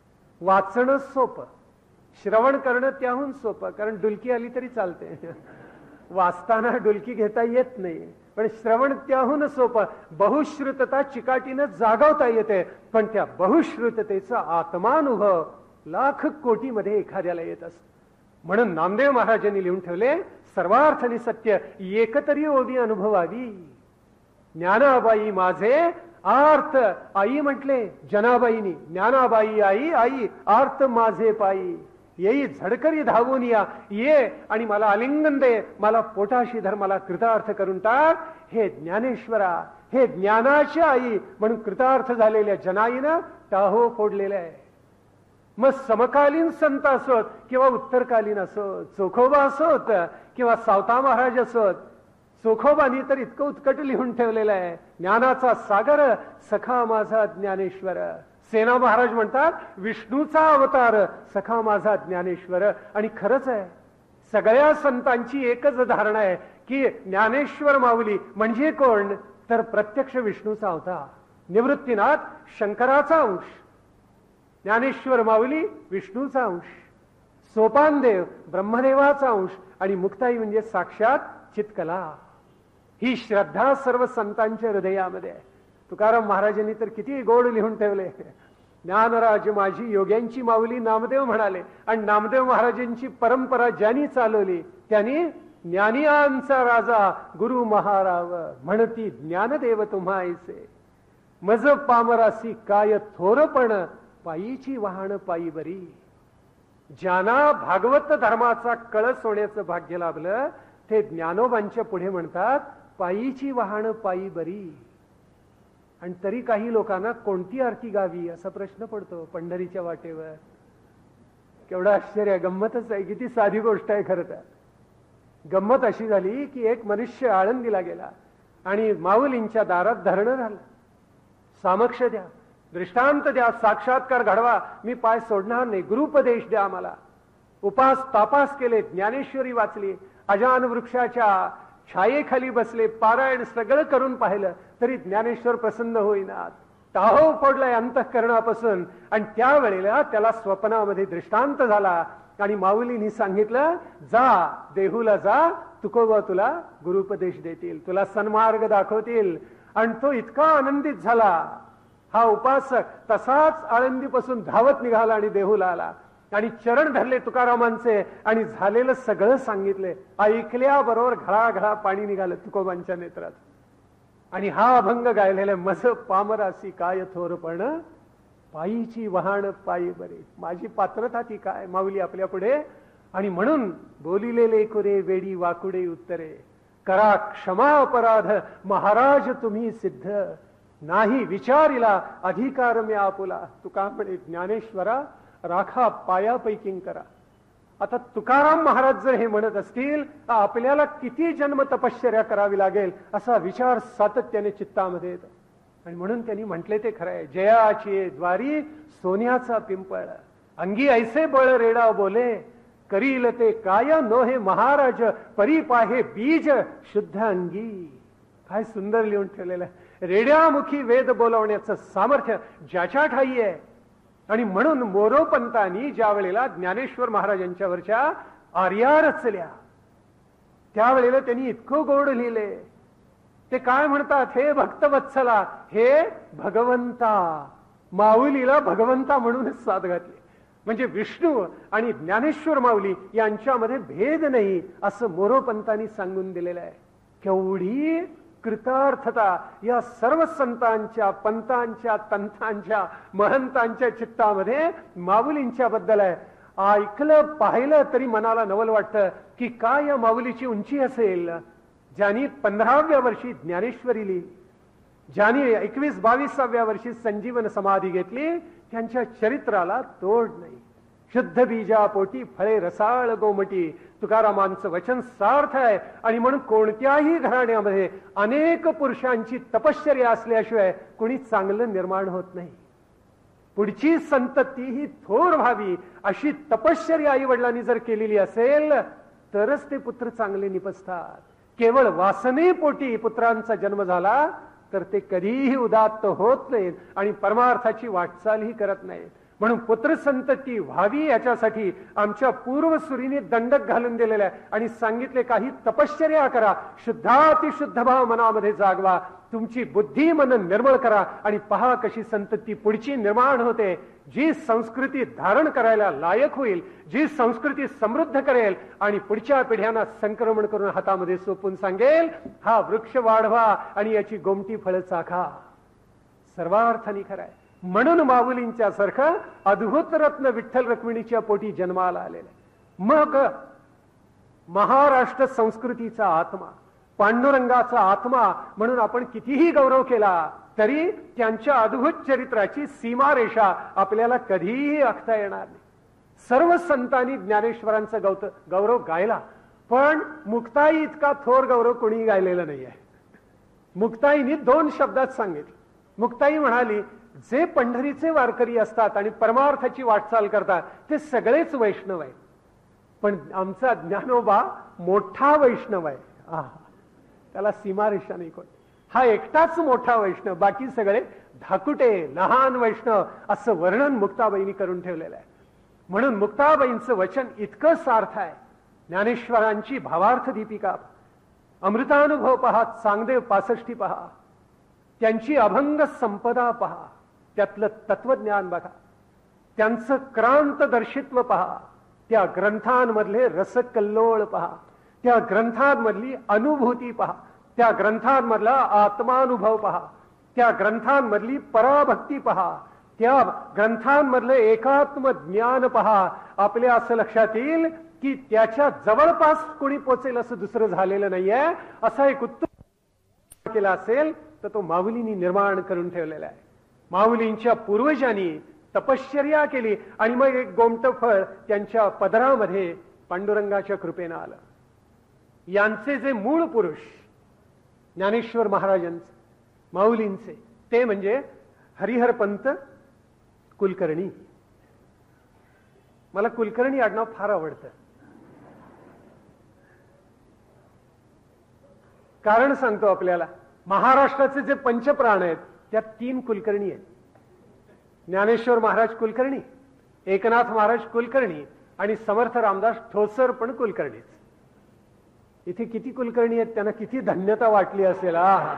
वाचणं सोपं, श्रवण करणं त्याहून सोपं, कारण डुलकी आली तरी चालते. वाचताना डुलकी घेता येत नाही, पण श्रवण त्याहून सोपं. बहुश्रुतता चिकाटीनं जागवता येते, पण त्या बहुश्रुततेचा आत्मानुभव लाख कोटीमध्ये एखाद्याला येत असतो. म्हणून नामदेव महाराजांनी लिहून ठेवले, सर्वार्थाने सत्य एकतरी ओवी अनुभवावी. ज्ञानाबाई माझे आर्त, आई म्हटले जनाबाईनी, ज्ञानाबाई आई, आई आर्त माझे पायी, येई झडकरी धावून या, ये आणि मला आलिंगन दे, मला पोटाशी धर, मला कृतार्थ करून टाक. हे ज्ञानेश्वरा, हे ज्ञानाची आई म्हणून कृतार्थ झालेल्या जनाईनं टाहो फोडलेला आहे. मग समकालीन संत असोत किंवा उत्तरकालीन असोत, चोखोबा असोत किंवा सावता महाराज असोत, चोखोबानी तर इतकं उत्कट लिहून ठेवलेलं आहे, ज्ञानाचा सागर सखा माझा ज्ञानेश्वर. सेना महाराज म्हणतात, विष्णूचा अवतार सखा माझा ज्ञानेश्वर. आणि खरंच आहे, सगळ्या संतांची एकच धारणा आहे की ज्ञानेश्वर माऊली म्हणजे कोण, तर प्रत्यक्ष विष्णूचा अवतार. निवृत्तीनाथ शंकराचा अंश, ज्ञानेश्वर माऊली विष्णूचा अंश, सोपानदेव ब्रह्मदेवाचा अंश आणि मुक्ताई म्हणजे साक्षात चितकला. ही श्रद्धा सर्व संतांच्या हृदयामध्ये आहे. तुकाराम महाराजांनी तर किती गोड लिहून ठेवले, ज्ञानराज माझी योग्यांची माऊली नामदेव म्हणाले. आणि नामदेव महाराजांची परंपरा ज्यांनी चालवली त्यांनी ज्ञानियांचा राजा गुरु महाराव, म्हणती ज्ञानदेव तुम्हायचे, मज पामरासी काय थोरपण, पायीची वाहन पायी बरी. ज्यांना भागवत धर्माचा कळस होण्याचं भाग्य लाभलं ते ज्ञानोबांच्या पुढे म्हणतात, पायीची वाहन पायी बरी. आणि तरी काही लोकांना कोणती आरती गावी असा प्रश्न पडतो पंढरीच्या वाटेवर. केवढं आश्चर्य, गंमतच आहे, किती साधी गोष्ट आहे. खरं तर गंमत अशी झाली की एक मनुष्य आळंदीला गेला आणि माऊलींच्या दारात धरणं झालं, सामक्ष द्या, दृष्टांत द्या, साक्षात्कार घडवा, मी पाय सोडणार नाही, गुरुपदेश द्या मला. उपास तापास केले, ज्ञानेश्वरी वाचली, अजान वृक्षाच्या छायेखाली बसले, पारायण सगळं करून पाहिलं तरी ज्ञानेश्वर प्रसन्न होईनात. टाहो फोडलाय अंतःकरणापासून. आणि त्यावेळेला त्याला स्वप्नामध्ये दृष्टांत झाला आणि माऊलींनी सांगितलं, जा देहूला जा, तुकोबा तुला गुरुपदेश देतील, तुला सन्मार्ग दाखवतील. आणि तो इतका आनंदित झाला, हा उपासक तसाच आळंदीपासून धावत निघाला आणि देहूला आला आणि चरण धरले तुकारामांचे आणि झालेलं सगळं सांगितले. ऐकल्याबरोबर घळाघळा पाणी निघालं तुकोबांच्या नेत्रात. आणि हा अभंग गायलेला, मज पामरासी काय थोरपण, पायीची वहाण पायी बरे. माझी पात्रता ती काय माऊली आपल्या पुढे. आणि म्हणून बोलिलेले कुरे वेडी वाकुडे उत्तरे, करा क्षमा अपराध महाराज तुम्ही सिद्ध, नाही विचारिला अधिकार मी आपुला. तुका म्हणे ज्ञानेश्वरा राखा पायापैकी करा. आता तुकाराम महाराज जर हे म्हणत असतील तर आपल्याला किती जन्म तपश्चर्या करावी लागेल असा विचार सातत्याने चित्तामध्ये येतो. आणि म्हणून त्यांनी म्हटले ते खरंय, जयाची द्वारी सोन्याचा पिंपळ, अंगी ऐसे बळ रेडा बोले, करील ते काय नोहे महाराज, परी पाहे बीज शुद्ध अंगी. काय सुंदर लिहून ठेवलेलं आहे. रेड्यामुखी वेद बोलवण्याचं सामर्थ्य ज्याच्या ठाई आहे. आणि म्हणून मोरोपंतांनी ज्या वेळेला ज्ञानेश्वर महाराजांच्यावरच्या आर्या रचल्या त्यावेळेला त्यांनी इतकं गोड लिहिले. ते काय म्हणतात, हे भक्तवत्सला, हे भगवंता. माऊलीला भगवंता म्हणूनच साथ घातली. म्हणजे विष्णू आणि ज्ञानेश्वर माऊली यांच्यामध्ये भेद नाही असं मोरोपंतांनी सांगून दिलेलं आहे. केवढी कृतार्थता या सर्व संतांच्या, पंतांच्या, तंतांच्या, महंतांच्या चित्तामध्ये माऊलींच्या बद्दल आहे. ऐकलं पाहिलं तरी मनाला नवल वाटतं की काय या माऊलीची उंची असेल. ज्यांनी पंधराव्या वर्षी ज्ञानेश्वरी लिहिली, ज्यांनी एकवीस बावीसाव्या वर्षी संजीवन समाधी घेतली, त्यांच्या चरित्राला तोड नाही. शुद्ध बीजा पोटी फळे रसाळ गोमटी. तुकारामांचं वचन सार्थ आहे. आणि म्हणून कोणत्याही घराण्यामध्ये अनेक पुरुषांची तपश्चर्या असल्याशिवाय कोणी चांगलं निर्माण होत नाही. पुढची संतती ही थोर व्हावी अशी तपश्चर्या आई वडिलांनी जर केलेली असेल तरच ते पुत्र चांगले निपजतात. केवळ वासनेपोटी पुत्रांचा जन्म झाला तर ते कधीही उदात्त होत नाहीत आणि परमार्थाची वाटचालही करत नाहीत. म्हणून पुत्र संतती व्हावी याच्यासाठी आमच्या पूर्वसुरीने दंडक घालून दिलेला आहे आणि सांगितले, काही तपश्चर्या करा, शुद्धातिशुद्ध भाव मनामध्ये जागवा, तुमची बुद्धी मन निर्मळ करा आणि पहा कशी संतती पुढची निर्माण होते, जी संस्कृती धारण करायला लायक होईल, जी संस्कृती समृद्ध करेल आणि पुढच्या पिढ्यांना संक्रमण करून हातामध्ये सोपून सांगेल, हा वृक्ष वाढवा आणि याची गोमटी फळं चाखा. सर्वार्थाने खरं आहे. म्हणून माऊलींच्या सारखं अद्भुत रत्न विठ्ठल रुक्मिणीच्या पोटी जन्माला आलेले. मग महाराष्ट्र संस्कृतीचा आत्मा, पांडुरंगाचा आत्मा म्हणून आपण कितीही गौरव केला तरी त्यांच्या अद्भुत चरित्राची सीमारेषा आपल्याला कधीही आखता येणार नाही. सर्व संतांनी ज्ञानेश्वरांचा गौत गौरव गायला, पण मुक्ताई इतका थोर गौरव कोणी गायलेला नाही आहे. मुक्ताईनी दोन शब्दात सांगितलं. मुक्ताई म्हणाली, जे पंढरीचे वारकरी असतात आणि परमार्थाची वाटचाल करतात ते सगळेच वैष्णव आहेत, पण आमचा ज्ञानोबा मोठा वैष्णव आहे. आहा, त्याला सीमारेषा नाही कोण. हा एकटाच मोठा वैष्णव, बाकी सगळे धाकुटे लहान वैष्णव असं वर्णन मुक्ताबाईंनी करून ठेवलेलं आहे. म्हणून मुक्ताबाईंचं वचन इतकं सार्थ आहे. ज्ञानेश्वरांची भावार्थ दीपिका, अमृतानुभव पहा, चांगदेव पासष्टी पहा, त्यांची अभंग संपदा पहा, त्यातलं तत्वज्ञान बघा, त्यांचं क्रांत दर्शित्व पहा, त्या ग्रंथांमधले रसकल्लोळ पहा, त्या ग्रंथांमधली अनुभूती पहा, त्या ग्रंथांमधला आत्मानुभव पहा, त्या ग्रंथांमधली पराभक्ती पहा, त्या ग्रंथांमधलं एकात्म ज्ञान पहा. आपल्या असं लक्षात येईल की त्याच्या जवळपास कोणी पोचेल असं दुसरं झालेलं नाहीये. असा एक उत्तम केला असेल तर तो माऊलींनी निर्माण करून ठेवलेला आहे. माऊलींच्या पूर्वजांनी तपश्चर्या केली आणि मग एक गोमट फळ त्यांच्या पदरामध्ये पांडुरंगाच्या कृपेनं आलं. यांचे जे मूळ पुरुष ज्ञानेश्वर महाराजांचे, माऊलींचे, ते म्हणजे हरिहरपंत कुलकर्णी. मला कुलकर्णी आडनाव फार आवडतं. कारण सांगतो आपल्याला. महाराष्ट्राचे जे पंचप्राण आहेत त्यात तीन कुलकर्णी आहेत. ज्ञानेश्वर महाराज कुलकर्णी, एकनाथ महाराज कुलकर्णी आणि समर्थ रामदास ठोसर पण कुलकर्णीच. इथे किती कुलकर्णी आहेत, त्यांना किती धन्यता वाटली असेल. आ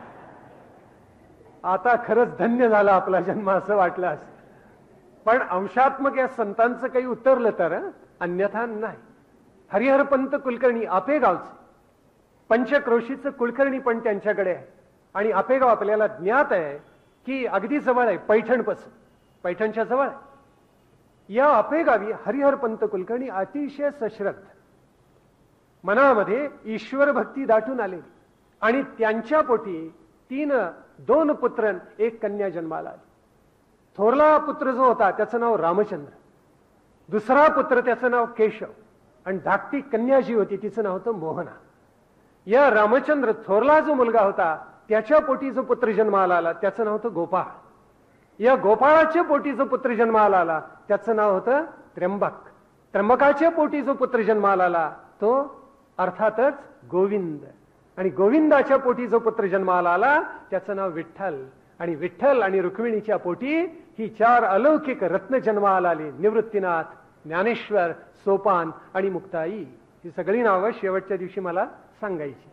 आता खरंच धन्य झाला आपला जन्म असं वाटलं असेल. पण अंशात्मक या संतांचं काही उतरलं तर, अन्यथा नाही. हरिहरपंत कुलकर्णी आपेगावचे, पंचक्रोशीचं कुलकर्णी पण त्यांच्याकडे आहे. आणि आपेगाव आपल्याला ज्ञात आहे की अगदी जवळ आहे पैठणपासून, पैठणच्या जवळ आहे. या आपेगावी हरिहरपंत कुलकर्णी अतिशय सश्रद्ध, मनामध्ये ईश्वर भक्ती दाटून आलेली, आणि त्यांच्या पोटी तीन दोन पुत्र एक कन्या जन्माला आली. थोरला पुत्र जो होता त्याचं नाव रामचंद्र, दुसरा पुत्र त्याचं नाव केशव, आणि धाकटी कन्या जी होती तिचं नाव होतं मोहना. या रामचंद्र थोरला जो मुलगा होता त्याच्या पोटी जो पुत्र जन्माला आला त्याचं नाव होतं गोपाळ. या गोपाळाच्या पोटी जो पुत्र जन्माला आला त्याचं नाव होतं त्र्यंबक. त्र्यंबकाच्या पोटी जो पुत्र जन्माला आला तो अर्थातच गोविंद, आणि गोविंदाच्या पोटी जो पुत्र जन्माला आला त्याचं नाव विठ्ठल. आणि विठ्ठल आणि रुक्मिणीच्या पोटी ही चार अलौकिक रत्न जन्माला आली: निवृत्तीनाथ, ज्ञानेश्वर, सोपान आणि मुक्ताई. ही सगळी नावं शेवटच्या दिवशी मला सांगायची.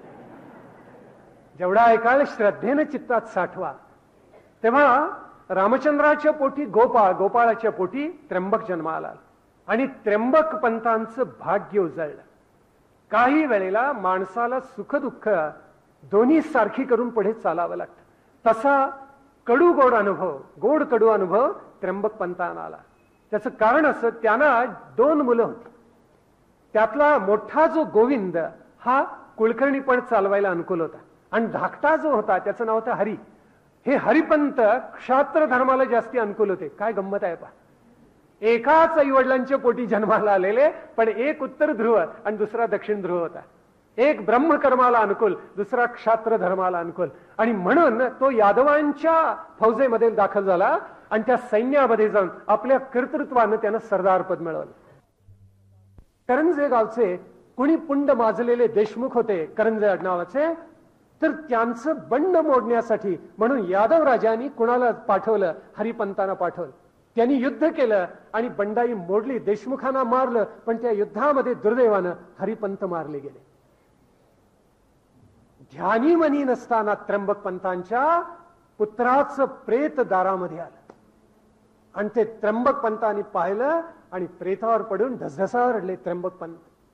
जेवढा ऐकाल श्रद्धेनं चित्तात साठवा. तेव्हा रामचंद्राच्या पोटी गोपाळ, गोपाळाच्या पोटी त्र्यंबक जन्माला, आणि त्र्यंबक पंतांचं भाग्य उजळलं. काही वेळेला माणसाला सुखदुःख दोन्ही सारखी करून पुढे चालावं लागतं. तसा कडू गोड अनुभव, गोड कडू अनुभव त्र्यंबक पंतांना आला. त्याचं कारण असं, त्यांना दोन मुलं होती. त्यातला मोठा जो गोविंद हा कुलकर्णी पण चालवायला अनुकूल होता, आणि धाकटा जो होता त्याचं नाव होतं हरी. हे हरिपंत क्षात्र धर्माला जास्ती अनुकूल होते. काय गंमत आहे पहा, एकाच आईवडिलांच्या पोटी जन्माला आलेले, पण एक उत्तर ध्रुव आणि दुसरा दक्षिण ध्रुव होता. एक ब्रह्मकर्माला अनुकूल, दुसरा क्षात्र धर्माला अनुकूल. आणि म्हणून तो यादवांच्या फौजेमध्ये दाखल झाला, आणि त्या सैन्यामध्ये जाऊन आपल्या कर्तृत्वानं त्यानं सरदार पद मिळवलं. करंजे गावचे कुणी पुंड माजलेले देशमुख होते करंजे आडनावाचे, तर त्यांचं बंड मोडण्यासाठी म्हणून यादव राजांनी कुणाला पाठवलं, हरिपंतांना पाठवलं. त्यांनी युद्ध केलं आणि बंडाई मोडली, देशमुखांना मारलं, पण त्या युद्धामध्ये दुर्दैवानं हरिपंत मारले गेले. ध्यानी मनी नसताना त्र्यंबक पंतांच्या पुत्राचं प्रेत दारामध्ये आलं, आणि ते त्र्यंबक पंतांनी पाहिलं आणि प्रेतावर पडून ढसढसा रडले त्र्यंबक पंत.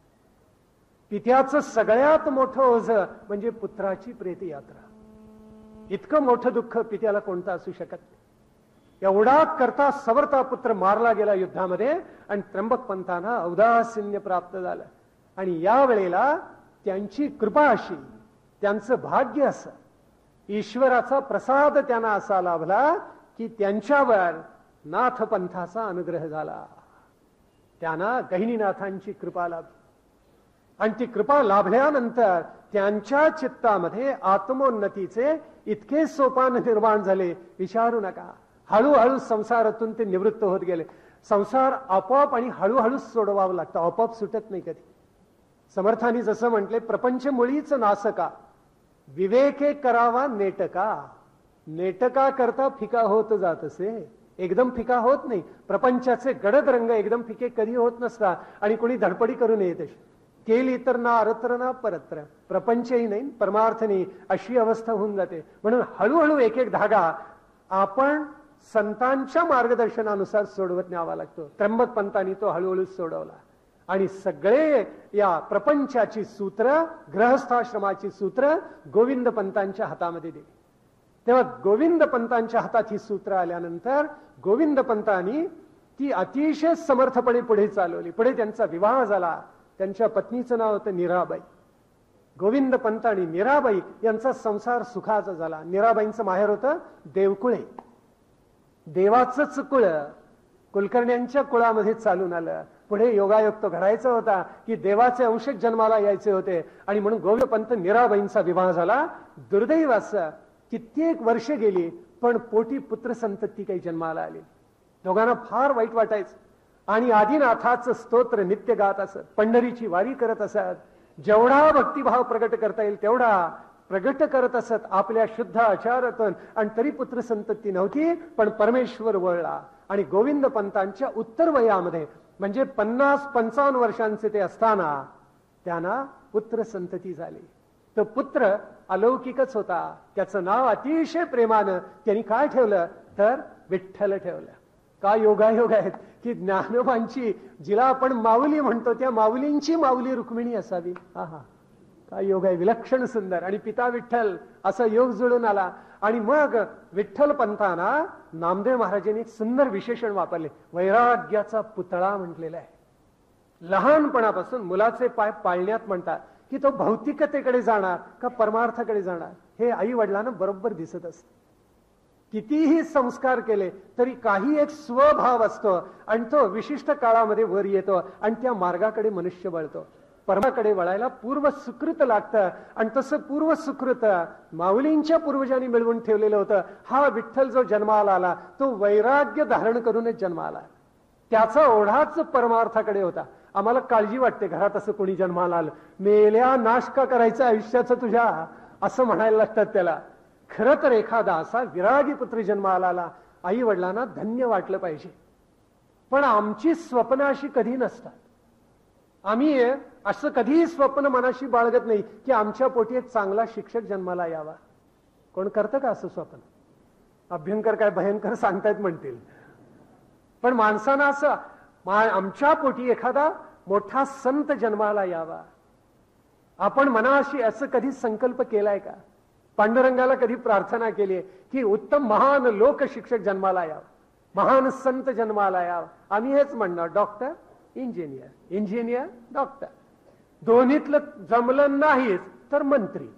पित्याचं सगळ्यात मोठं ओझ म्हणजे पुत्राची प्रेत यात्रा. इतकं मोठं दुःख पित्याला कोणतं असू शकत नाही. एवढा करता सवरता पुत्र मारला गेला युद्धामध्ये, आणि त्र्यंबक पंतांना औदासिन्य प्राप्त झालं. आणि या वेळेला त्यांची कृपा अशी, त्यांचं भाग्य असं, ईश्वराचा प्रसाद त्यांना असा लाभला की त्यांच्यावर नाथपंथाचा अनुग्रह झाला. त्यांना गहिनीनाथांची कृपा लाभली, आणि ती कृपा लाभल्यानंतर त्यांच्या चित्तामध्ये आत्मोन्नतीचे इतके सोपान निर्माण झाले, विचारू नका. हळूहळू संसारातून ते निवृत्त होत गेले. संसार आपोआप आणि हळूहळू सोडवावं लागतं, आपोआप सुटत नाही कधी. समर्थांनी जसं म्हटले, प्रपंच मुळीच नासका, विवेके करावा नेटका. नेटका करता फिका होत जात असे, एकदम फिका होत नाही. प्रपंचाचे गडद रंग एकदम फिके कधी होत नसतात, आणि कोणी धडपडी करून येत अशी केली तर ना अरत्र ना परत्र, प्रपंचही नाही परमार्थ नाही, अशी अवस्था होऊन जाते. म्हणून हळूहळू एक एक धागा आपण संतांच्या मार्गदर्शनानुसार सोडवत न्यावा लागतो. त्र्यंबक पंतांनी तो हळूहळू सोडवला, आणि सगळे या प्रपंचाची सूत्र, गृहस्थाश्रमाची सूत्र गोविंद पंतांच्या हातामध्ये दिली. तेव्हा गोविंद पंतांच्या हातात ही सूत्र आल्यानंतर गोविंद पंतांनी ती अतिशय समर्थपणे पुढे चालवली. पुढे त्यांचा विवाह झाला. त्यांच्या पत्नीचं नाव होतं नीराबाई. गोविंद पंत आणि नीराबाई यांचा संसार सुखाचा झाला. नीराबाईंचं माहेर होतं देवकुळे. देवाचंच कुळ कुलकर्ण्यांच्या कुळामध्ये चालून आलं. पुढे योगायोग तो घडायचा होता की देवाचे अंश जन्माला यायचे होते, आणि म्हणून गोविंद पंत नीराबाईंचा विवाह झाला. दुर्दैव असं कित्येक वर्ष गेली, पण पोटी पुत्र संतती काही जन्माला आली. दोघांना फार वाईट वाटायचं, आणि आदिनाथाचं स्तोत्र नित्य गात असत, पंढरीची वारी करत असत. जेवढा भक्तिभाव प्रगट करता येईल तेवढा प्रगट करत असत आपल्या शुद्ध आचारातून. आणि तरी पुत्र संतती नव्हती, पण परमेश्वर वळला आणि गोविंद पंतांच्या उत्तर वयामध्ये म्हणजे पन्नास पंचावन्न वर्षांचे ते असताना त्यांना पुत्र संतती झाली. तो पुत्र अलौकिकच होता. त्याचं नाव अतिशय प्रेमानं त्यांनी काय ठेवलं तर विठ्ठल ठेवलं. काय योगायोग आहेत की ज्ञानोबांची जिला आपण माऊली म्हणतो त्या माऊलींची माऊली रुक्मिणी असावी. हा हा काय योग आहे, विलक्षण सुंदर. आणि पिता विठ्ठल असा योग जुळून आला. आणि मग विठ्ठल पंथांना नामदेव महाराजांनी एक सुंदर विशेषण वापरले, वैराग्याचा पुतळा म्हटलेला आहे. लहानपणापासून मुलाचे पाय पाळण्यात म्हणतात की तो भौतिकतेकडे जाणार का परमार्थाकडे जाणार हे आई वडिलांना बरोबर दिसत असत. कितीही संस्कार केले तरी काही एक स्वभाव असतो आणि तो विशिष्ट काळामध्ये वर येतो आणि त्या मार्गाकडे मनुष्य वळतो. परमाकडे वळायला पूर्व सुकृत लागतं आणि तसं पूर्व सुकृत माऊलींच्या पूर्वजांनी मिळवून ठेवलेलं होतं. हा विठ्ठल जो जन्माला आला तो वैराग्य धारण करूनच जन्माला, त्याचा ओढाच परमार्थाकडे होता. आम्हाला काळजी वाटते घरात असं कोणी जन्माला आलं, मेल्या नाश का करायचं आयुष्याचं तुझ्या असं म्हणायला लागतात त्याला. खरं तर एखादा असा विरागी पुत्र जन्माला आला, आई वडिलांना धन्य वाटलं पाहिजे. पण आमची स्वप्न अशी कधी नसतात. आम्ही असं कधीही स्वप्न मनाशी बाळगत नाही की आमच्या पोटी एक चांगला शिक्षक जन्माला यावा. कोण करतं का असं स्वप्न? अभ्यंकर काय भयंकर सांगतायत म्हणतील. पण माणसानं असं आमच्या पोटी एखादा मोठा संत जन्माला यावा आपण मनाशी असं कधी संकल्प केलाय का? पांडुरंगाला कधी प्रार्थना केली की उत्तम महान लोक शिक्षक जन्माला यावं, महान संत जन्माला यावं? आम्ही हेच म्हणणार, डॉक्टर इंजिनियर, इंजिनियर डॉक्टर. दोन्हीतलं जमलं नाहीच तर मंत्री.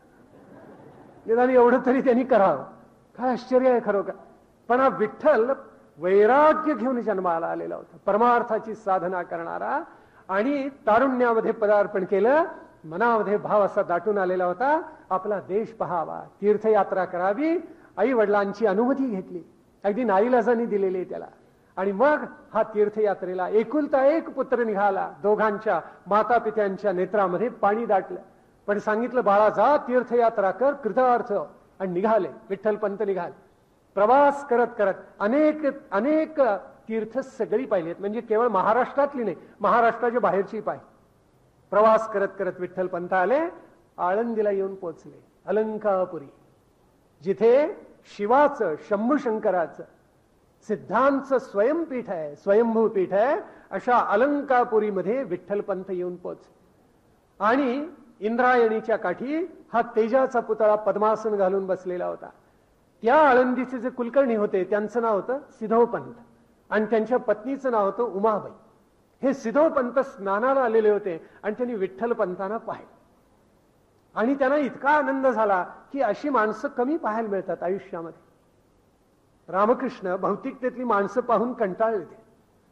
निदान एवढं तरी त्यांनी करावं. काय आश्चर्य आहे खरोखर. पण हा विठ्ठल वैराग्य घेऊन जन्माला आलेला होता, परमार्थाची साधना करणारा. आणि तारुण्यामध्ये पदार्पण केलं, मनामध्ये भाव असा दाटून आलेला होता, आपला देश पहावा, तीर्थयात्रा करावी. आई वडिलांची अनुमती घेतली, अगदी नाईलाजाने दिलेली त्याला. आणि मग हा तीर्थयात्रेला एकुलता एक पुत्र निघाला. दोघांच्या माता पित्यांच्या नेत्रामध्ये पाणी दाटलं, पण सांगितलं बाळा जा तीर्थयात्रा कर, कृतार्थ. आणि निघाले, विठ्ठलपंत निघाले. प्रवास करत करत अनेक अनेक तीर्थ सगळी पाहिलेत, म्हणजे केवळ महाराष्ट्रातली नाही, महाराष्ट्राच्या बाहेरची पाहिली. प्रवास करत करत विठ्ठलपंत आले, आळंदीला येऊन पोचले, अलंकापुरी, जिथे शिवाचं शंभू शंकराचं सिद्धांचं स्वयंपीठ आहे, स्वयंभू पीठ आहे. अशा अलंकापुरीमध्ये विठ्ठलपंत येऊन पोचले. आणि इंद्रायणीच्या काठी हा तेजाचा पुतळा पद्मासन घालून बसलेला होता. त्या आळंदीचे जे कुलकर्णी होते त्यांचं नाव होतं सिद्धोपंत आणि त्यांच्या पत्नीचं नाव होतं उमाबाई. हे सिद्धोपंत स्नानाला आलेले होते आणि त्यांनी विठ्ठलपंतांना पाहिले. आणि त्यांना इतका आनंद झाला की अशी माणसं कमी पाहायला मिळतात आयुष्यामध्ये. रामकृष्ण भौतिकतेतली माणसं पाहून कंटाळले ते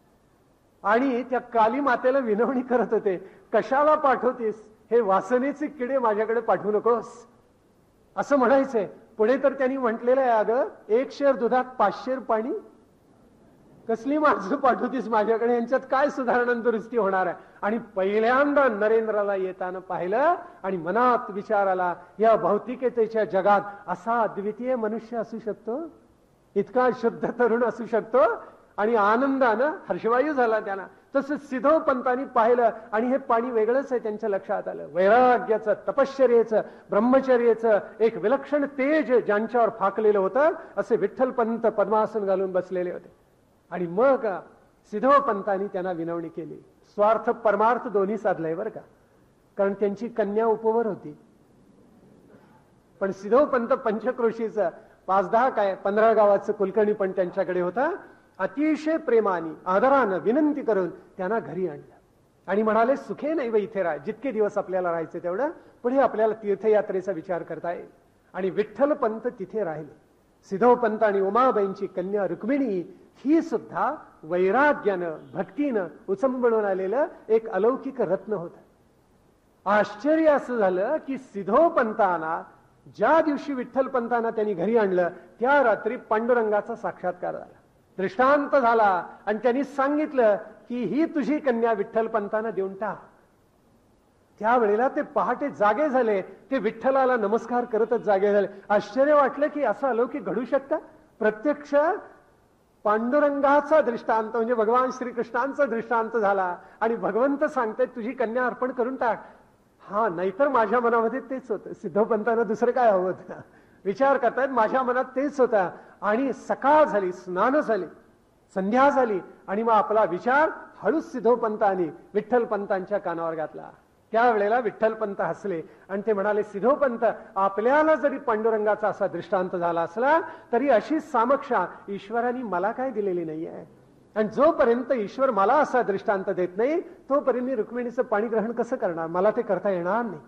आणि त्या काली मातेला विनवणी करत होते, कशाला पाठवतेस, हे वासनेचे किडे माझ्याकडे पाठवू नकोस असं म्हणायचंय. पुढे तर त्यांनी म्हटलेलं आहे, अगं एक शेर दुधात पाचशेर पाणी, कसली माणसं पाठवतीस माझ्याकडे, यांच्यात काय सुधारणा दुरुस्ती होणार आहे. आणि पहिल्यांदा नरेंद्राला येताना पाहिलं आणि मनात विचार आला, या भौतिकतेच्या जगात असा अद्वितीय मनुष्य असू शकतो, इतका शुद्ध तरुण असू शकतो. आणि आनंदानं हर्षवायू झाला त्यांना. तसं सिद्धोपंतांनी पाहिलं आणि हे पाणी वेगळंच आहे त्यांच्या लक्षात आलं. वैराग्याचं, तपश्चर्येचं, ब्रह्मचर्याचं एक विलक्षण तेज ज्यांच्यावर फाकलेलं होतं, असे विठ्ठलपंत पद्मासन घालून बसलेले होते. आणि मग सिद्धोपंतांनी त्यांना विनवणी केली. स्वार्थ परमार्थ दोन्ही साधलंय बरं का, कारण त्यांची कन्या उपवर होती. पण सिद्धोपंत पंचक्रोशीचं पाच दहा काय पंधरा गावाचं कुलकर्णी पण त्यांच्याकडे होता. अतिशय प्रेमाने आदरानं विनंती करून त्यांना घरी आणलं आणि म्हणाले, सुखे नाही व इथे राहा, जितके दिवस आपल्याला राहायचे तेवढं, पुढे आपल्याला तीर्थयात्रेचा विचार करता येईल. आणि विठ्ठलपंत तिथे राहिले. सिद्धोपंत आणि उमाबाईंची कन्या रुक्मिणी ही सुद्धा वैराग्यानं भक्तीनं उचंबळून आलेलं एक अलौकिक रत्न होतं. आश्चर्य असं झालं की सिद्धोपंतांना ज्या दिवशी विठ्ठलपंतांना त्यांनी घरी आणलं त्या रात्री पांडुरंगाचा साक्षात्कार झाला, दृष्टांत झाला. आणि त्यांनी सांगितलं की ही तुझी कन्या विठ्ठलपंतांना देऊन टाक. त्यावेळेला ते पहाटे जागे झाले, ते विठ्ठलाला नमस्कार करतच जागे झाले. आश्चर्य वाटलं की असं अलौकिक घडू शकतं. प्रत्यक्ष पांडुरंगाचा दृष्टांत म्हणजे भगवान श्रीकृष्णांचा दृष्टांत झाला आणि भगवंत सांगते तुझी कन्या अर्पण करून टाक. हा, नाहीतर माझ्या मनामध्ये तेच होतं. सिद्धोपंतांना दुसरं काय हवं होतं? विचार करतायत, माझ्या मनात तेच होता. आणि सकाळ झाली, स्नान झाली, संध्या झाली आणि मग आपला विचार हळूच सिद्धोपंतांनी विठ्ठलपंतांच्या कानावर घातला. त्यावेळेला विठ्ठलपंत हसले आणि ते म्हणाले, सिद्धोपंत, आपल्याला जरी पांडुरंगाचा असा दृष्टांत झाला असला तरी अशी सामक्षा ईश्वराने मला काय दिलेली नाहीये. आणि जोपर्यंत ईश्वर मला असा दृष्टांत देत नाही तोपर्यंत मी रुक्मिणीचं पाणी ग्रहण कसं करणार? मला ते करता येणार नाही.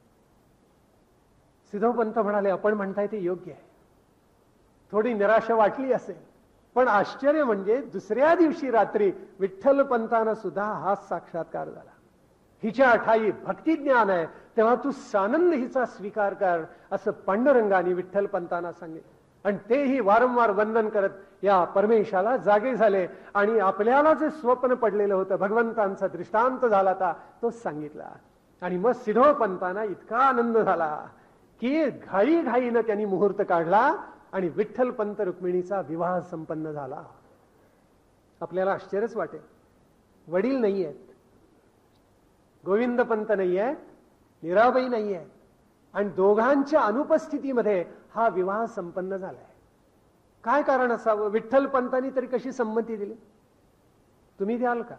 सिद्धोपंत म्हणाले, आपण म्हणताय ते योग्य आहे. थोडी निराशा वाटली असेल, पण आश्चर्य म्हणजे दुसऱ्या दिवशी रात्री विठ्ठलपंतांना सुद्धा हा साक्षात्कार झाला. हिच्या ठाई भक्ती ज्ञान आहे, तेव्हा तू सानंद हिचा स्वीकार कर, असं पांडुरंगाने विठ्ठलपंतांना सांगितलं. आणि तेही वारंवार वंदन करत या परमेशाला जागे झाले आणि आपल्याला जे स्वप्न पडलेलं होतं, भगवंतांचा दृष्टांत झाला होता, तो सांगितला. आणि मग सिद्धोपंतांना इतका आनंद झाला की घाई घाईनं त्यांनी मुहूर्त काढला आणि विठ्ठलपंत रुक्मिणीचा विवाह संपन्न झाला. आपल्याला आश्चर्यच वाटेल, वडील नाही आहेत, गोविंदपंत नाही आहेत, मीराबाई नाही आहेत, आणि दोघांच्या अनुपस्थितीमध्ये हा विवाह संपन्न झालाय. काय कारण असावं? विठ्ठलपंतांनी तरी कशी संमती दिली? तुम्ही द्याल का?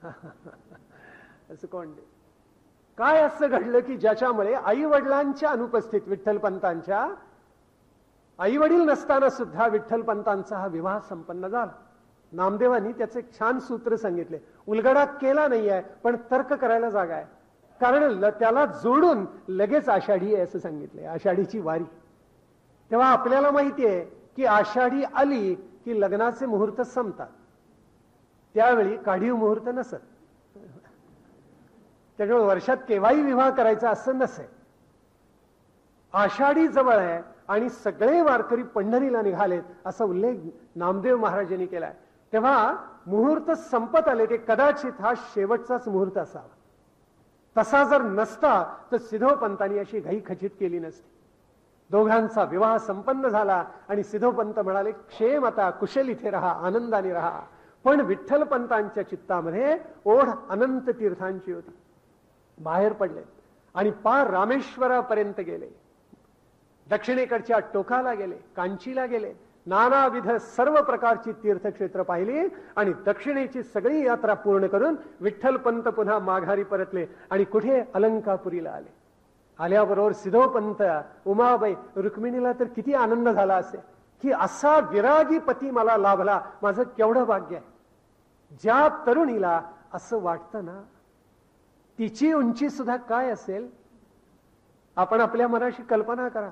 असं कोण दे? काय असं घडलं की ज्याच्यामुळे आई वडिलांच्या अनुपस्थित, विठ्ठलपंतांच्या आई वडील नसताना सुद्धा विठ्ठलपंतांचा हा विवाह संपन्न झाला? नामदेवांनी त्याचे छान सूत्र सांगितले. उलगडा केला नाहीये, पण तर्क करायला जागा आहे. कारण त्याला जोडून लगेच आषाढी आहे असं सांगितलंय, आषाढीची वारी. तेव्हा आपल्याला माहिती आहे की आषाढी आली की लग्नाचे मुहूर्त संपतात. त्यावेळी काढीव मुहूर्त नसत. त्याच्यामुळे वर्षात केव्हाही विवाह करायचा असं नसे. आषाढी जवळ आहे आणि सगळे वारकरी पंढरीला निघालेत असा उल्लेख नामदेव महाराजांनी केलाय. तेव्हा मुहूर्त संपत आले, ते कदाचित हा शेवटचाच मुहूर्त असावा. तसा जर नसता तर सिद्धोपंतांनी अशी घाई खचित केली नसती. दोघांचा विवाह संपन्न झाला आणि सिद्धोपंत म्हणाले, क्षेम आता, कुशल इथे राहा, आनंदाने राहा. पण विठ्ठलपंतांच्या चित्तामध्ये ओढ अनंत तीर्थांची होती. बाहेर पडले आणि पार रामेश्वरापर्यंत गेले, दक्षिणेकडच्या टोकाला गेले, कांचीला गेले, नानाविध सर्व प्रकारची तीर्थक्षेत्र पाहिली आणि दक्षिणेची सगळी यात्रा पूर्ण करून विठ्ठलपंत पुन्हा माघारी परतले आणि कुठे? अलंकापुरीला आले. आल्याबरोबर सिद्धोपंत, उमाबाई, रुक्मिणीला तर किती आनंद झाला असेल की असा विरागी पती मला लाभला, माझं केवढं भाग्य आहे. ज्या तरुणीला असं वाटतं ना, तिची उंची सुद्धा काय असेल आपण आपल्या मनाशी कल्पना करा.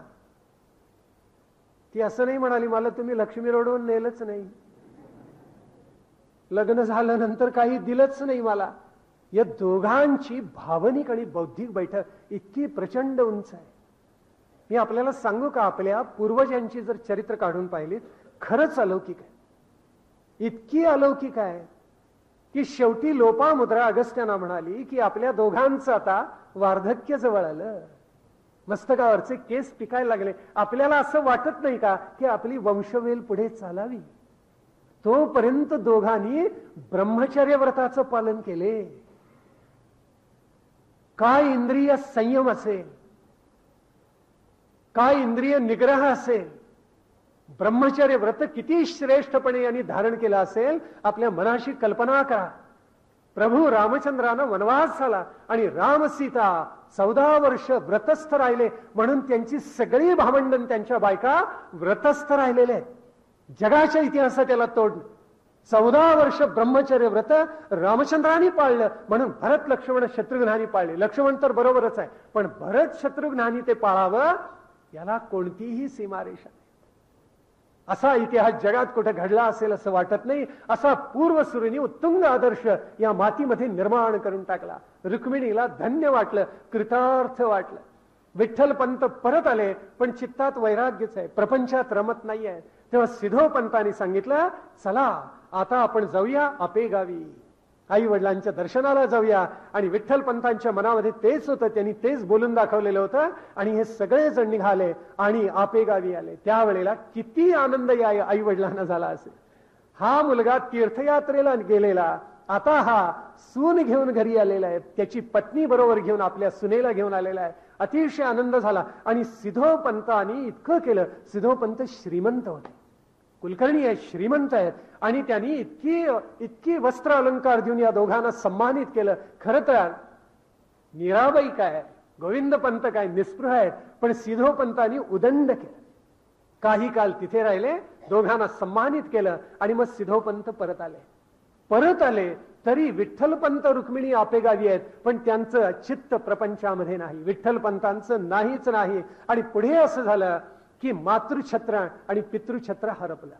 ती असं नाही म्हणाली, मला तुम्ही लक्ष्मी रोडवरून नेलंच नाही, लग्न झालं नंतर काही दिलंच नाही मला. या दोघांची भावनिक आणि बौद्धिक बैठक इतकी प्रचंड उंच आहे. मी आपल्याला सांगू का, आपल्या पूर्वजांची जर चरित्र काढून पाहिली खरंच अलौकिक आहे. इतकी अलौकिक आहे की शेवटी लोपामुद्रा अगस्त्यांना म्हणाली की आपल्या दोघांचं आता वार्धक्य जवळ आलं, मस्तकावरचे केस पिकायला लागले. आपल्याला असं वाटत नाही का की आपली वंशवेल पुढे चालावी? तोपर्यंत दोघांनी ब्रह्मचर्य व्रताचं पालन केले. काय इंद्रिय संयम असेल, काय इंद्रिय निग्रह असेल, ब्रह्मचर्य व्रत किती श्रेष्ठपणे यांनी धारण केलं असेल, आपल्या मनाशी कल्पना करा. प्रभू रामचंद्रानं वनवास झाला आणि राम सीता चौदा वर्ष व्रतस्थ राहिले, म्हणून त्यांची सगळी भावंडन, त्यांच्या बायका व्रतस्थ राहिलेले आहेत. जगाच्या इतिहासात त्याला तोड. चौदा वर्ष ब्रह्मचर्य व्रत रामचंद्रांनी पाळलं, म्हणून भरत लक्ष्मण शत्रुघ्नांनी पाळले. लक्ष्मण तर बरोबरच आहे, पण भरत शत्रुघ्नांनी ते पाळावं याला कोणतीही सीमारेषा नाही. असा इतिहास जगात कुठे घडला असेल असं वाटत नाही. असा पूर्वसुरीने उत्तुंग आदर्श या मातीमध्ये निर्माण करून टाकला. रुक्मिणीला धन्य वाटलं, कृतार्थ वाटलं. विठ्ठलपंत परत आले, पण चित्तात वैराग्यच आहे, प्रपंचात रमत नाही आहे. तेव्हा सिद्धोपंतांनी सांगितलं, चला आता आपण जाऊया आपेगावी. आई वडिलांच्या दर्शनाला जाऊया. आणि विठ्ठलपंतांच्या मनामध्ये तेच होतं, त्यांनी तेच बोलून दाखवलेलं होतं. आणि हे सगळे जण निघाले आणि आपेगावी आले. त्यावेळेला किती आनंद या आई वडिलांना झाला असेल. हा मुलगा तीर्थयात्रेला गेलेला, आता हा सून घेऊन घरी आलेला आहे, त्याची पत्नी बरोबर घेऊन आपल्या सुनेला घेऊन आलेला आहे. अतिशय आनंद झाला. आणि सिद्धोपंतांनी इतकं केलं. सिद्धोपंत श्रीमंत होते, कुलकर्णी आहे, श्रीमंत आहेत. आणि त्यांनी इतकी इतकी वस्त्र अलंकार देऊन या दोघांना सन्मानित केलं. खरं तर मीराबाई काय, गोविंद पंत काय निस्पृह आहेत, पण सिद्धोपंतांनी उदंड केलं. काही काल तिथे राहिले, दोघांना सन्मानित केलं. आणि मग सिद्धोपंत परत आले. परत आले तरी विठ्ठलपंत रुक्मिणी आपेगावी आहेत, पण त्यांचं चित्त प्रपंचामध्ये नाही, विठ्ठलपंतांचं नाहीच नाही. आणि पुढे असं झालं की मातृछत्र आणि पितृछत्र हरपलं.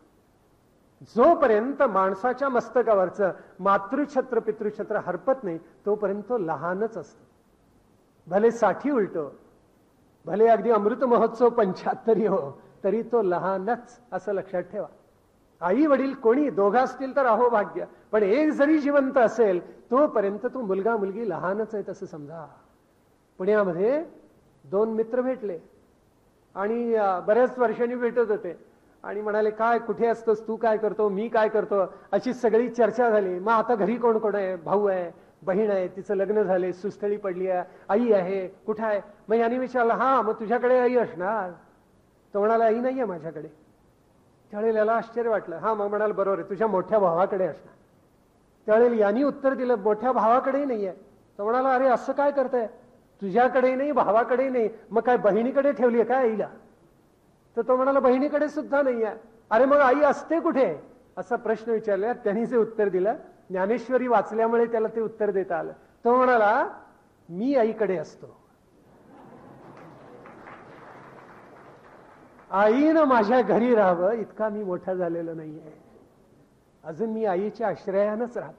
जोपर्यंत माणसाच्या मस्तकावरचं मातृछत्र पितृछत्र हरपत नाही तोपर्यंत तो लहानच असतो. भले साठी उलटो, भले अगदी अमृत महोत्सव पंच्याहत्तरी हो, तरी तो लहानच, असं लक्षात ठेवा. आई वडील कोणी दोघं असतील तर अहो भाग्य, पण एक जरी जिवंत असेल तोपर्यंत तो मुलगा मुलगी लहानच आहे तसं समजा. पुण्यामध्ये दोन मित्र भेटले आणि बऱ्याच वर्षांनी भेटत होते आणि म्हणाले, काय कुठे असतोस तू, काय करतो, मी काय करतो, अशी सगळी चर्चा झाली. मग आता घरी कोण कोण आहे, भाऊ आहे, बहीण आहे, तिचं लग्न झाले, सुस्थळी पडली आहे, आई आहे, कुठं आहे. मग यांनी विचारलं, हा मग तुझ्याकडे आई असणार. तो म्हणाला, आई नाहीये माझ्याकडे. त्यावेळेला याला आश्चर्य वाटलं. हा मग म्हणाल, बरोबर आहे, तुझ्या मोठ्या भावाकडे असणार. त्यावेळेला यांनी उत्तर दिलं, मोठ्या भावाकडेही नाहीये. तो म्हणाला, अरे असं काय करताय, तुझ्याकडे नाही, भावाकडे नाही, मग काय बहिणीकडे ठेवली आहे काय आईला. तर तो म्हणाला, बहिणीकडे सुद्धा नाही आहे. अरे मग आई असते कुठे, असा प्रश्न विचारला. त्यांनी जे उत्तर दिलं, ज्ञानेश्वरी वाचल्यामुळे त्याला ते उत्तर देता आलं. तो म्हणाला, मी आईकडे असतो, आईनं माझ्या घरी राहावं इतका मी मोठा झालेलो नाहीये, अजून मी आईच्या आश्रयानंच राहतो.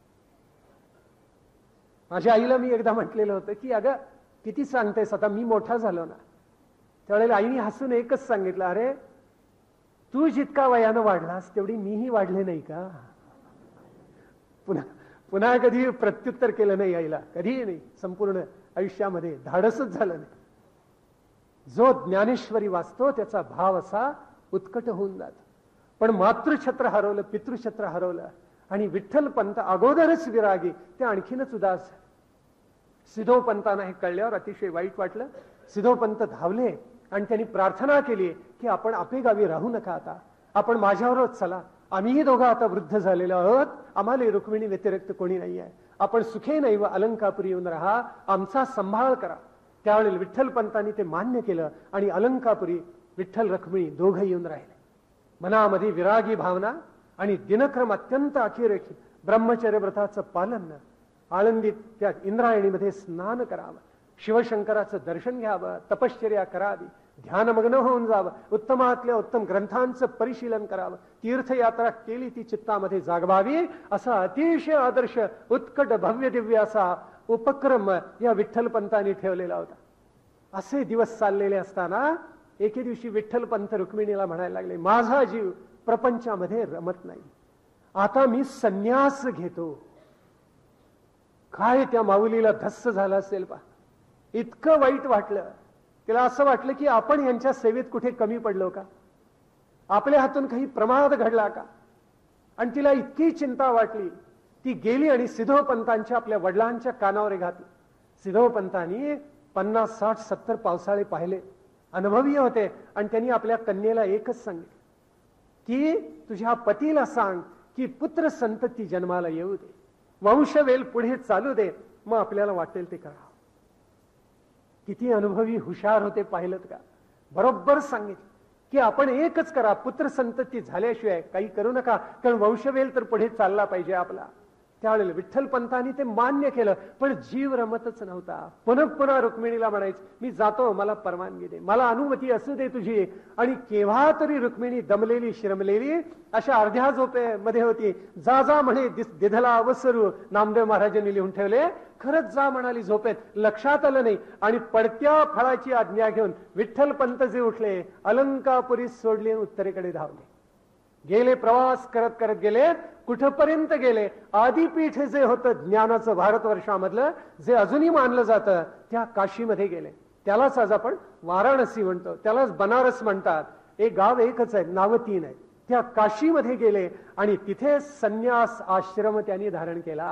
माझ्या आईला मी एकदा म्हटलेलं होतं की अगं किती सांगतेस, आता मी मोठा झालो ना. त्यावेळेला आईने हसून एकच सांगितलं, अरे तू जितका वयानं वाढलास तेवढी मीही वाढले नाही का. पुन्हा पुन्हा कधी प्रत्युत्तर केलं नाही आईला, कधीही नाही. संपूर्ण आयुष्यामध्ये धाडसच झालं नाही. जो ज्ञानेश्वरी वाचतो त्याचा भाव असा उत्कट होऊन जातो. पण मातृछत्र हरवलं, पितृछत्र हरवलं आणि विठ्ठलपंत अगोदरच विरागी, ते आणखीनच उदास. सिद्धोपंतांना हे कळल्यावर अतिशय वाईट वाटलं. सिद्धोपंत धावले आणि त्यांनी प्रार्थना केली की आपण आपेगावी राहू नका, आता आपण माझ्यावरच चला, आम्हीही दोघं आता वृद्ध झालेलो आहोत, आम्हाला रुक्मिणी व्यतिरिक्त कोणी नाही आहे, आपण सुखे नाही व अलंकापुरी येऊन राहा, आमचा सांभाळ करा. त्यावेळेला विठ्ठलपंतांनी ते मान्य केलं आणि अलंकापुरी विठ्ठल रुक्मिणी दोघं येऊन राहिले. मनामध्ये विरागी भावना आणि दिनक्रम अत्यंत अखिरेखी ब्रह्मचर्य व्रताचं पालन. आळंदीत त्या इंद्रायणीमध्ये स्नान करावं, शिवशंकराचं दर्शन घ्यावं, तपश्चर्या करावी, ध्यानमग्न होऊन जावं, उत्तमातल्या उत्तम ग्रंथांचं परिशीलन करावं, तीर्थयात्रा केली ती चित्तामध्ये जागवावी, असा अतिशय आदर्श उत्कट भव्य दिव्य असा उपक्रम या विठ्ठलपंतांनी ठेवलेला होता. असे दिवस चाललेले असताना एके दिवशी विठ्ठलपंत रुक्मिणीला म्हणायला लागले, माझा जीव प्रपंचामध्ये रमत नाही, आता मी संन्यास घेतो. काय त्या माऊलीला धस्स झाला असेल पा, इतकं वाईट वाटलं. तिला असं वाटलं की आपण यांच्या सेवेत कुठे कमी पडलो का, आपल्या हातून काही प्रमाद घडला का. आणि तिला इतकी चिंता वाटली, ती गेली आणि सिद्धोपंतांच्या आपल्या वडिलांच्या कानावर घातली. सिद्धोपंतांनी पन्नास साठ सत्तर पावसाळे पाहिले, अनुभवी होते, आणि त्यांनी आपल्या कन्येला एकच सांगितलं की तुझ्या पतीला सांग की पुत्र संतती जन्माला येऊ दे, वंशवेल पुढे चालू दे, मग आपल्याला वाटेल ते करा. किती अनुभवी हुशार होते पाहिलं का. बरोबर सांगितलं की आपण एकच करा, पुत्र संतती झाल्याशिवाय काही करू नका, कारण वंशवेल तर पुढे चालला पाहिजे आपला. त्यावेळेला विठ्ठलपंतांनी ते मान्य केलं, पण जीव रमतच नव्हता. पुन्हा पुन्हा रुक्मिणीला म्हणायचं, मी जातो, मला परवानगी दे, मला अनुमती असू दे तुझी. आणि केव्हा तरी रुक्मिणी दमलेली श्रमलेली अशा अर्ध्या झोपेमध्ये होती. जा जा म्हणे दिधला अवसरू, नामदेव महाराजांनी लिहून ठेवले. खरंच जा म्हणाली झोपेत, लक्षात आलं नाही. आणि पडत्या फळाची आज्ञा घेऊन विठ्ठलपंत जे उठले, अलंकापुरी सोडले, उत्तरेकडे धावले. गेले, प्रवास करत करत गेले. कुठपर्यंत गेले? आदिपीठ जे होतं ज्ञानाचं भारतवर्षामधलं, जे अजूनही मानलं जातं, त्या काशीमध्ये गेले. त्यालाच आज आपण वाराणसी म्हणतो, त्यालाच बनारस म्हणतात. एक गाव एकच आहे, नाव तीन आहे. त्या काशीमध्ये गेले आणि तिथे संन्यास आश्रम त्यांनी धारण केला.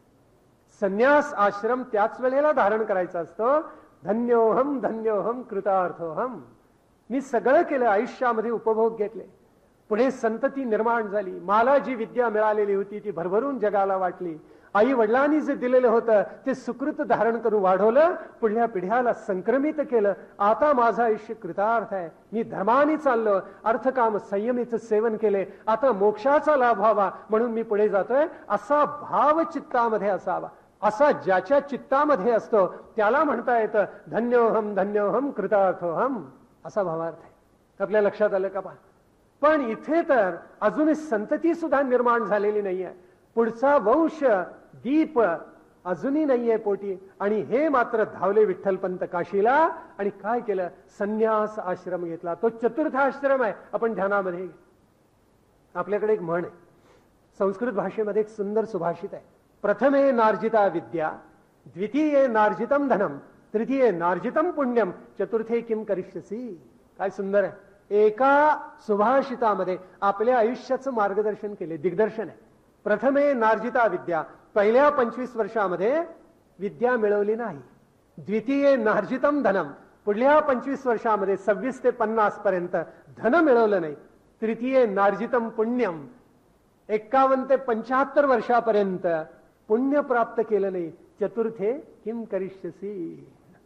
संन्यास आश्रम त्याच वेळेला धारण करायचा असतो. धन्योहम धन्योहम कृतार्थोहम. मी सगळं केलं, आयुष्यामध्ये उपभोग घेतले, पुढे संतती निर्माण झाली. मला जी विद्या मिळालेली होती ती भरभरून जगाला वाटली. आई वडिलांनी जे दिलेलं होतं ते सुकृत धारण करून वाढवलं, पुढल्या पिढ्याला संक्रमित केलं. आता माझं आयुष्य कृतार्थ आहे. मी धर्माने चाललो, अर्थकाम संयमीचं सेवन केले, आता मोक्षाचा लाभ व्हावा म्हणून मी पुढे जातोय. असा भाव चित्तामध्ये असावा. असा ज्याच्या चित्तामध्ये असतो त्याला म्हणता येतं धन्योहम धन्योहम कृतार्थोहम, असा भावार्थ आहे. आपल्या लक्षात आलं का? पहा, पण इथे तर अजूनही संतती सुद्धा निर्माण झालेली नाहीये. पुढचा वंश दीप अजूनही नाहीये पोटी. आणि हे मात्र धावले विठ्ठलपंत काशीला. आणि काय केलं? संन्यास आश्रम घेतला. तो चतुर्थ आश्रम आहे. आपण ध्यानामध्ये, आपल्याकडे एक म्हण आहे संस्कृत भाषेमध्ये, एक सुंदर सुभाषित आहे. प्रथमे नार्जिता विद्या, द्वितीये नार्जितम धनम, तृतीये नार्जितम पुण्यम, चतुर्थे किम करिष्यसी. काय सुंदर आहे. एका सुभाषितामध्ये आपल्या आयुष्याचं मार्गदर्शन केले, दिग्दर्शन आहे. प्रथमे नार्जिता विद्या, पहिल्या पंचवीस वर्षामध्ये विद्या मिळवली नाही. द्वितीये नार्जितम धनम, पुढल्या पंचवीस वर्षामध्ये सव्वीस ते पन्नास पर्यंत धन मिळवलं नाही. तृतीये नार्जितम पुण्यम, एक्कावन्न ते पंच्याहत्तर वर्षापर्यंत पुण्य प्राप्त केलं नाही. चतुर्थे किम करिष्यसी.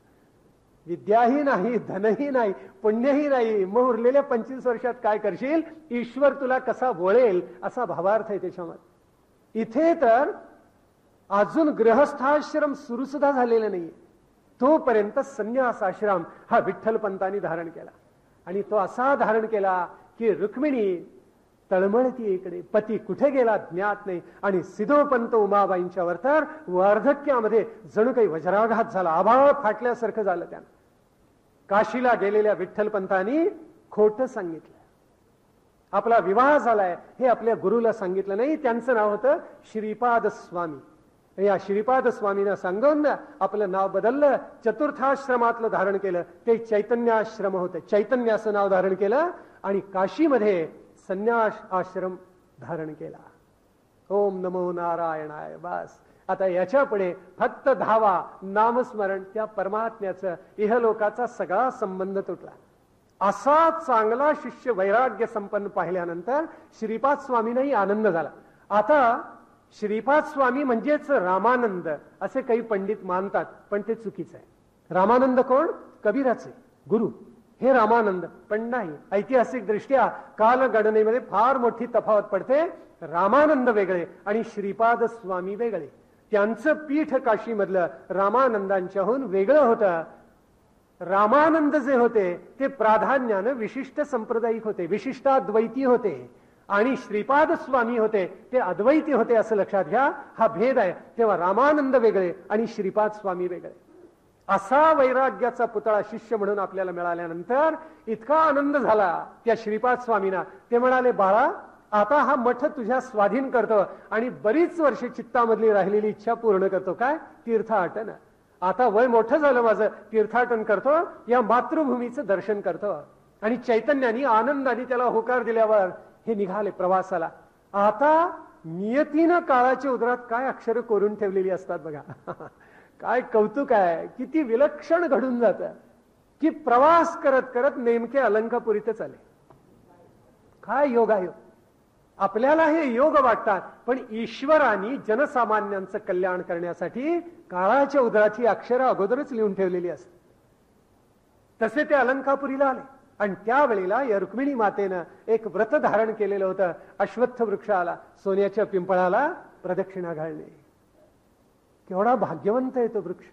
विद्याही नाही, धनही नाही, पुण्यही नाही, मग उरलेल्या पंचवीस वर्षात काय करशील? ईश्वर तुला कसा वळेल असा भावार्थ आहे त्याच्यामध्ये. इथे तर अजून गृहस्थाश्रम सुरू सुद्धा झालेला नाहीये. तोपर्यंत संन्यास आश्रम हा विठ्ठलपंतांनी धारण केला. आणि तो असा धारण केला की रुक्मिणी तळमळती इकडे, पती कुठे गेला ज्ञात नाही. आणि सिद्धोपंत उमाबाईंच्यावर तर वार्धक्यामध्ये जणू काही वज्राघात झाला, आभाळ फाटल्यासारखं झालं. त्यानं काशीला गेलेल्या विठ्ठलपंतांनी खोटं सांगितलं. आपला विवाह झालाय हे आपल्या गुरुला सांगितलं नाही. त्यांचं नाव होतं श्रीपाद स्वामी. या श्रीपाद स्वामींना सांगून आपलं नाव बदललं, चतुर्थाश्रमातलं धारण केलं. ते चैतन्याश्रम होतं, चैतन्याचं नाव धारण केलं आणि काशीमध्ये संन्यास आश्रम धारण केला. ओम नमो नारायणाय. बस आता याच्या पुढे फक्त धावा, नामस्मरण, त्या परमात्म्याचं इहलोकाचा सगळा संबंध तुटला. असा चांगला शिष्य वैराग्य संपन्न पाहिल्यानंतर श्रीपाद स्वामींनाही आनंद झाला. आता श्रीपाद स्वामी म्हणजेच रामानंद असे काही पंडित मानतात, पण ते चुकीचं आहे. रामानंद कोण? कबीराचे गुरु हे रामानंद, पण नाही. ऐतिहासिक दृष्ट्या कालगणनेमध्ये फार मोठी तफावत पडते. रामानंद वेगळे आणि श्रीपाद स्वामी वेगळे. त्यांचं पीठ काशीमधलं रामानंदांच्याहून वेगळं होतं. रामानंद जे होते ते प्राधान्यानं विशिष्ट संप्रदायिक होते, विशिष्टाद्वैती होते. आणि श्रीपाद स्वामी होते ते अद्वैती होते, असं लक्षात घ्या. हा भेद आहे. तेव्हा रामानंद वेगळे आणि श्रीपाद स्वामी वेगळे. असा वैराग्याचा पुतळा शिष्य म्हणून आपल्याला मिळाल्यानंतर इतका आनंद झाला त्या श्रीपाद स्वामींना. ते म्हणाले, बाळा आता हा मठ तुझ्या स्वाधीन करतो आणि बरीच वर्षे चित्तामधली राहिलेली इच्छा पूर्ण करतो. काय? तीर्थाटन. आता वय मोठं झालं माझं, तीर्थाटन करतो, या मातृभूमीचं दर्शन करतो. आणि चैतन्याने आनंदाने त्याला होकार दिल्यावर हे निघाले प्रवासाला. आता नियतीनं काळाच्या उदरात काय अक्षर कोरून ठेवलेली असतात बघा. काय कौतुक आहे, किती विलक्षण घडून जातं की प्रवास करत करत नेमके अलंकापुरीतच आले. काय योगायोग. आपल्याला हे योग वाटतात, पण ईश्वराने जनसामान्यांचं कल्याण करण्यासाठी काळाच्या उदराची अक्षरं अगोदरच लिहून ठेवलेली असतात. तसे ते अलंकापुरीला आले. आणि त्यावेळेला या रुक्मिणी मातेनं एक व्रत धारण केलेलं होतं. अश्वत्थ वृक्षाला, सोन्याच्या पिंपळाला प्रदक्षिणा घालणे. केवढा भाग्यवंत आहे तो वृक्ष.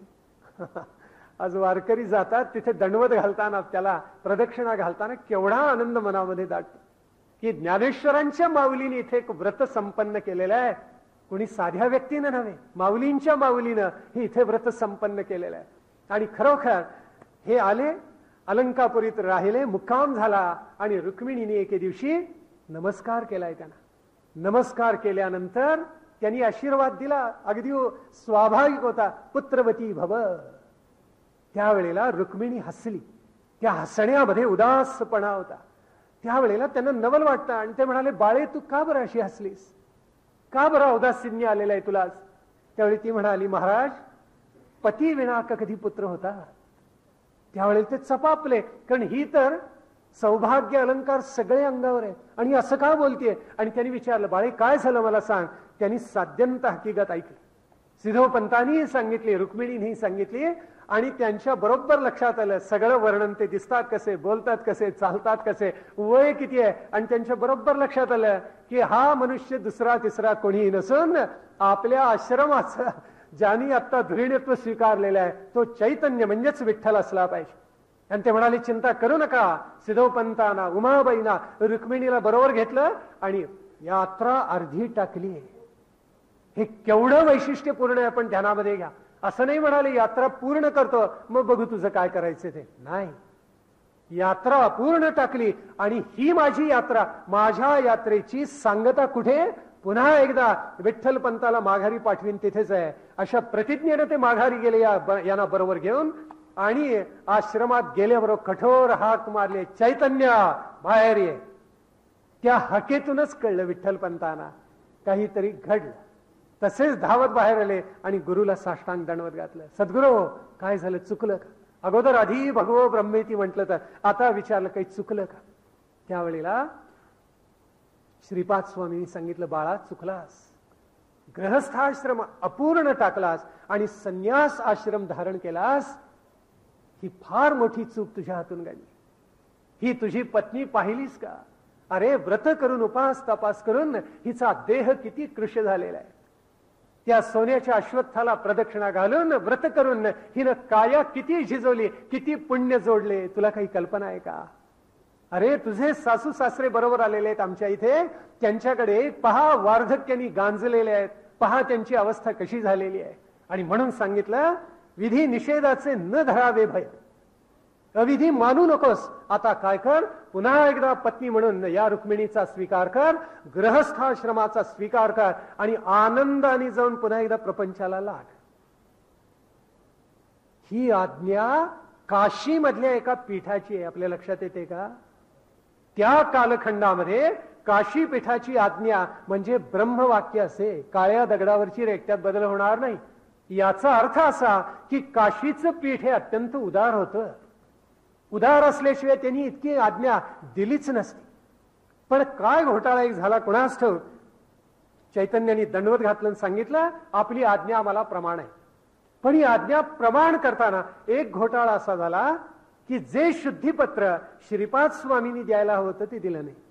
आज वारकरी जातात तिथे दंडवत घालताना, त्याला प्रदक्षिणा घालताना केवढा आनंद मनामध्ये दाटतो की ज्ञानेश्वरांच्या माऊलीने इथे एक व्रत संपन्न केलेलं आहे. कोणी साध्या व्यक्तीनं नव्हे, माऊलींच्या माऊलीनं हे इथे व्रत संपन्न केलेलं आहे. आणि खरोखर हे आले, अलंकापुरीत राहिले, मुक्काम झाला. आणि रुक्मिणीने एके दिवशी नमस्कार केलाय त्यांना. नमस्कार केल्यानंतर त्यांनी आशीर्वाद दिला, अगदी स्वाभाविक होता, पुत्रवती भव. त्यावेळेला रुक्मिणी हसली. त्या हसण्यामध्ये उदासपणा होता. त्यावेळेला त्यांना नवल वाटतं आणि ते म्हणाले, बाळे तू का बरं अशी हसलीस, का बरं औदासिन्य आलेलं आहे तुला. त्यावेळी ती म्हणाली, महाराज पती विना का कधी पुत्र होता. त्यावेळेला ते चपापले, कारण ही तर सौभाग्य अलंकार सगळे अंगावर आहे आणि असं का बोलतेय. आणि त्यांनी विचारलं, बाळे काय झालं मला सांग. त्यांनी साध्यंत हकीकत ऐकली. सिद्धोपंतांनीही सांगितली, रुक्मिणीनेही सांगितली आणि त्यांच्या बरोबर लक्षात आलं सगळं वर्णन. ते दिसतात कसे, बोलतात कसे, चालतात कसे, वय किती आहे. आणि त्यांच्या बरोबर लक्षात आलं की हा मनुष्य दुसरा तिसरा कोणीही नसून आपल्या आश्रमाचा ज्यांनी आता धुरीणत्व स्वीकारलेलं आहे तो चैतन्य म्हणजेच विठ्ठल असला पाहिजे. आणि ते म्हणाले, चिंता करू नका. सिद्धोपंतांना, उमाबाईंना, रुक्मिणीला बरोबर घेतलं आणि यात्रा अर्धी टाकली. हे केवढं वैशिष्ट्यपूर्ण आहे, आपण ध्यानामध्ये घ्या. असं नाही म्हणाले यात्रा पूर्ण करतो मग बघू तुझं काय करायचं ते. नाही, यात्रा पूर्ण टाकली आणि ही माझी यात्रा, माझ्या यात्रेची सांगता कुठे, पुन्हा एकदा विठ्ठल पंताला माघारी पाठवीन तिथेच आहे. अशा प्रतिज्ञेने ते माघारी गेले यांना बरोबर घेऊन. आणि आश्रमात गेल्याबरोबर कठोर हाक मारले, चैतन्य बाहेर ये. त्या हाकेतूनच कळलं विठ्ठल पंतांना काहीतरी घडलं. तसेच धावत बाहेर आले आणि गुरुला साष्टांग दंडवत घातलं. सद्गुरू काय झालं, चुकलं का. अगोदर आधी भगवो ब्रह्मेती म्हटलं तर आता विचारलं काही चुकलं का. त्यावेळेला श्रीपाद स्वामींनी सांगितलं, बाळा चुकलास, ग्रहस्थाश्रम अपूर्ण टाकलास आणि संन्यास आश्रम धारण केलास, ही फार मोठी चूक तुझ्या हातून घडली. ही तुझी पत्नी पाहिलीस का. अरे व्रत करून, उपास तपास करून हिचा देह किती कृश झालेला आहे. त्या सोन्याच्या अश्वत्थाला प्रदक्षिणा घालून व्रत करून हिनं काया किती झिजवली, किती पुण्य जोडले, तुला काही कल्पना आहे का. अरे तुझे सासू सासरे बरोबर आलेले आहेत आमच्या इथे, त्यांच्याकडे पहा वार्धक्यानी गांजलेले आहेत, पहा त्यांची अवस्था कशी झालेली आहे. आणि म्हणून सांगितलं, विधी निषेधाचे न धरावे भय, अविधी मानू नकोस. आता काय कर, पुन्हा एकदा पत्नी म्हणून या रुक्मिणीचा स्वीकार कर, ग्रहस्थाश्रमाचा स्वीकार कर आणि आनंदाने जाऊन पुन्हा एकदा प्रपंचाला लाग. ही आज्ञा काशी मधल्या एका पीठाची आहे. आपल्या लक्षात येते का. त्या कालखंडामध्ये काशी पीठाची आज्ञा म्हणजे ब्रह्मवाक्य असे, काळ्या दगडावरची रेट्यात बदल होणार नाही. याचा अर्थ असा की काशीचं पीठ हे अत्यंत उदार होतं. उदार असल्याशिवाय त्यांनी इतकी आज्ञा दिलीच नसती. पण काय घोटाळा एक झाला कुणास ठाऊक. चैतन्याने दंडवत घातलं, सांगितलं आपली आज्ञा आम्हाला प्रमाण आहे. पण ही आज्ञा प्रमाण करताना एक घोटाळा असा झाला की जे शुद्धीपत्र श्रीपाद स्वामींनी द्यायला होतं ते दिलं नाही.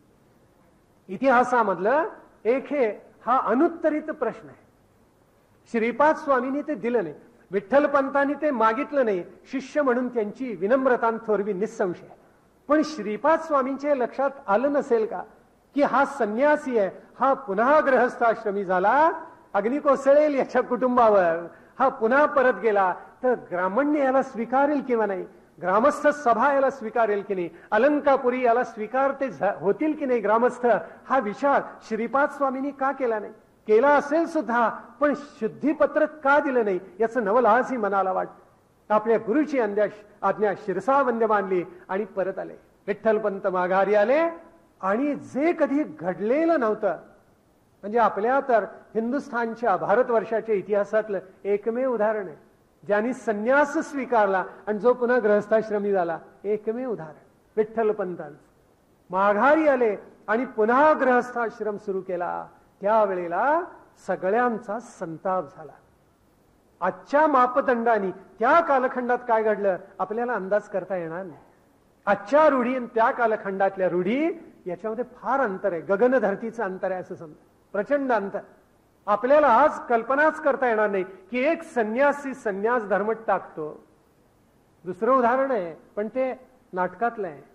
इतिहासामधलं एक हे हा अनुत्तरित प्रश्न आहे. श्रीपाद स्वामींनी ते दिलं नाही, विठ्ठल पंतांनी ते मागितलं नाही, शिष्य म्हणून त्यांची विनम्रता थोरवी निसंशय. पण श्रीपाद स्वामींच्या लक्षात आलं नसेल का की हा संन्यासी आहे, हा पुन्हा ग्रहस्थाश्रमी झाला, अग्नी कोसळेल याच्या कुटुंबावर, हा पुन्हा परत गेला तर ग्रामण्य याला स्वीकारेल किंवा नाही, ग्रामस्थ सभा याला स्वीकारेल की नाही, अलंकापुरी याला स्वीकारते होतील की नाही ग्रामस्थ, हा विचार श्रीपाद स्वामींनी का केला नाही. केला असेल सुद्धा पण शुद्धीपत्र का दिलं नाही याचं नवल आजही मनाला वाटतं. आपल्या गुरुची अंद्या आज्ञा शिरसावंद्य मानली आणि परत आले. विठ्ठलपंत माघारी आले आणि जे कधी घडलेलं नव्हतं, म्हणजे आपल्या तर हिंदुस्थानच्या भारतवर्षाच्या इतिहासातलं एकमेव उदाहरण आहे ज्यांनी संन्यास स्वीकारला आणि जो पुन्हा ग्रहस्थाश्रमी झाला. एकमेव उदाहरण विठ्ठलपंतांचं. माघारी आले आणि पुन्हा ग्रहस्थाश्रम सुरू केला. त्यावेळेला सगळ्यांचा संताप झाला. आजच्या मापदंडाने त्या कालखंडात काय घडलं आपल्याला अंदाज करता येणार नाही. आजच्या रूढी आणि त्या कालखंडातल्या रूढी याच्यामध्ये फार अंतर आहे, गगन धरतीचं अंतर आहे असं समजा, प्रचंड अंतर. आपल्याला आज कल्पनाच करता येणार नाही की एक संन्यासी संन्यास धर्म टाकतो. दुसरं उदाहरण आहे पण ते नाटकातलं आहे,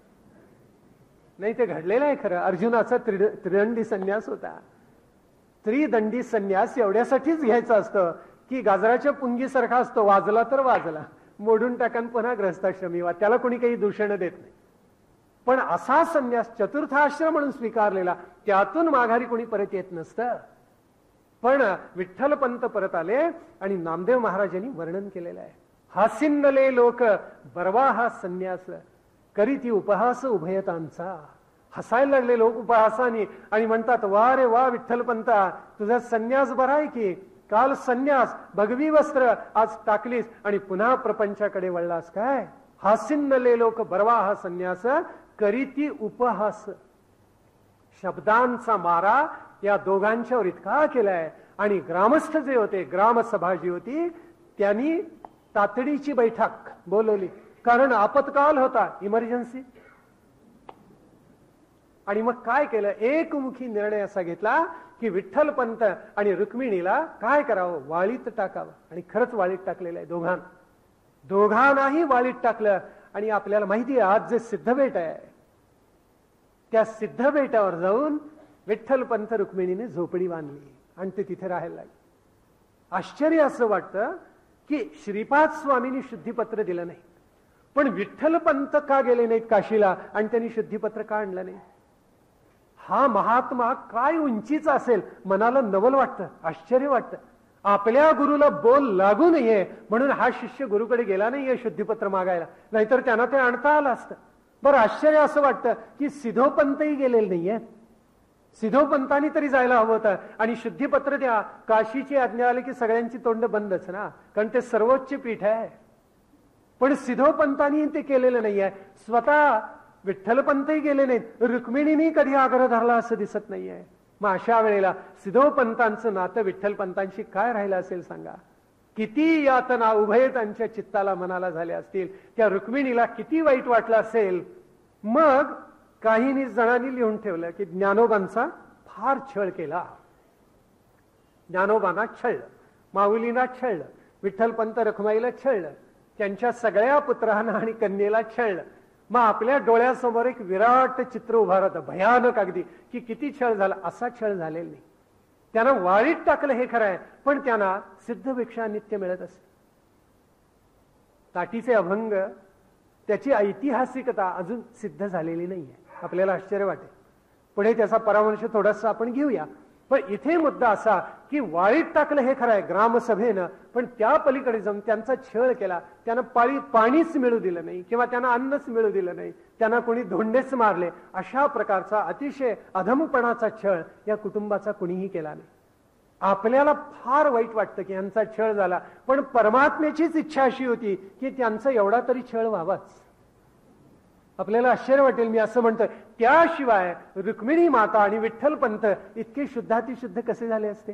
नाही ते घडलेलं आहे खरं. अर्जुनाचा त्रि त्रिदंडी संन्यास होता. त्रिदंडी संन्यास एवढ्यासाठीच घ्यायचा असतं की गाजराच्या पुंगीसारखा असतो, वाजला तर वाजला, मोडून टाकन पुन्हा ग्रहस्थाश्रमी वा, त्याला कोणी काही दूषण देत नाही. पण असा संन्यास चतुर्थाश्रम म्हणून स्वीकारलेला, त्यातून माघारी कोणी परत येत नसतं. पण विठ्ठलपंत परत आले आणि नामदेव महाराजांनी वर्णन केलेलं आहे. हासिन्नले लोक बरवा हा संन्यास, करीती उपहास उभयतांचा. हसायला लागले लोक उपहासाने आणि म्हणतात, वा रे वा विठ्ठलपंता, तुझा संन्यास बरा आहे की. काल संन्यास भगवी वस्त्र आज टाकलीस आणि पुन्हा प्रपंचाकडे वळलास काय. हासिन्नले लोक बरवा हा संन्यास, करीती उपहास. शब्दांचा मारा या दोघांच्यावर इतका केलाय. आणि ग्रामस्थ जे होते, ग्रामसभा जी होती, त्यांनी तातडीची बैठक बोलवली, कारण आपत्काल होता, इमर्जन्सी. आणि मग काय केलं, एकमुखी निर्णय असा घेतला की विठ्ठलपंत आणि रुक्मिणीला काय करावं, वाळीत टाकावं. आणि खरंच वाळीत टाकलेलं आहे दोघां दोघांनाही वाळीत टाकलं. आणि आपल्याला माहिती आहे आज जे सिद्धबेट आहे, त्या सिद्धबेटावर जाऊन विठ्ठलपंत रुक्मिणीने झोपडी बांधली आणि ते तिथे राहायला लागले. आश्चर्य असं वाटतं की श्रीपाद स्वामींनी शुद्धीपत्र दिलं नाही, पण विठ्ठलपंत का गेले नाहीत काशीला आणि त्यांनी शुद्धीपत्र का आणलं नाही. हा महात्मा काय उंचीचा असेल, मनाला नवल वाटतं, आश्चर्य वाटतं. आपल्या गुरुला बोल लागू नये म्हणून हा शिष्य गुरुकडे गेला नाहीये शुद्धीपत्र मागायला, नाहीतर त्यांना ते आणता आलं असतं. बरं आश्चर्य असं वाटतं की सिद्धोपंतही गेलेले नाहीये. सिद्धोपंतांनी तरी जायला हवं होतं आणि शुद्धीपत्र द्या. काशीची आज्ञा आली की सगळ्यांची तोंड बंदच ना, कारण ते सर्वोच्च पीठ आहे. पण सिद्धोपंतांनी ते केलेलं नाहीये. स्वतः विठ्ठलपंतही गेले नाहीत, रुक्मिणीने कधी आग्रह धरला असं दिसत नाहीये. मग अशा वेळेला सिद्धोपंतांचं नातं विठ्ठलपंतांशी काय राहिलं असेल सांगा. किती यातना उभय त्यांच्या चित्ताला मनाला झाल्या असतील, त्या रुक्मिणीला किती वाईट वाटलं असेल. मग काही जणांनी लिहून ठेवलं की ज्ञानोबांचा फार छळ केला. ज्ञानोबांना छळलं, माऊलींना छळलं, विठ्ठलपंत रखुमाईला छळलं, त्यांच्या सगळ्या पुत्रांना आणि कन्येला छळलं. मग आपल्या डोळ्यासमोर एक विराट चित्र उभा राहतं, भयानक अगदी, की किती छळ झाला. असा छळ झालेला नाही. त्यांना वाळीत टाकलं हे खरं आहे, पण त्यांना सिद्धभिक्षा नित्य मिळत असते. ताटीचे अभंग, त्याची ऐतिहासिकता अजून सिद्ध झालेली नाहीये. आपल्याला आश्चर्य वाटेल, पुढे त्याचा परामर्श थोडासा आपण घेऊया. पण इथे मुद्दा असा की वाळीत टाकलं हे खरं आहे ग्रामसभेनं, पण त्या पलीकडे जाऊन त्यांचा छळ केला. त्यांना पाळी पाणीच मिळू दिलं नाही किंवा त्यांना अन्नच मिळू दिलं नाही, त्यांना कोणी धोंडेच मारले. अशा प्रकारचा अतिशय अधमपणाचा छळ या कुटुंबाचा कुणीही केला नाही. आपल्याला फार वाईट वाटतं की यांचा छळ झाला, पण परमात्म्याचीच इच्छा अशी होती की त्यांचा एवढा तरी छळ व्हावाच. आपल्याला आश्चर्य वाटेल, मी असं म्हणतोय, त्याशिवाय रुक्मिणी माता आणि विठ्ठलपंत इतके शुद्धातिशुद्ध कसे झाले असते.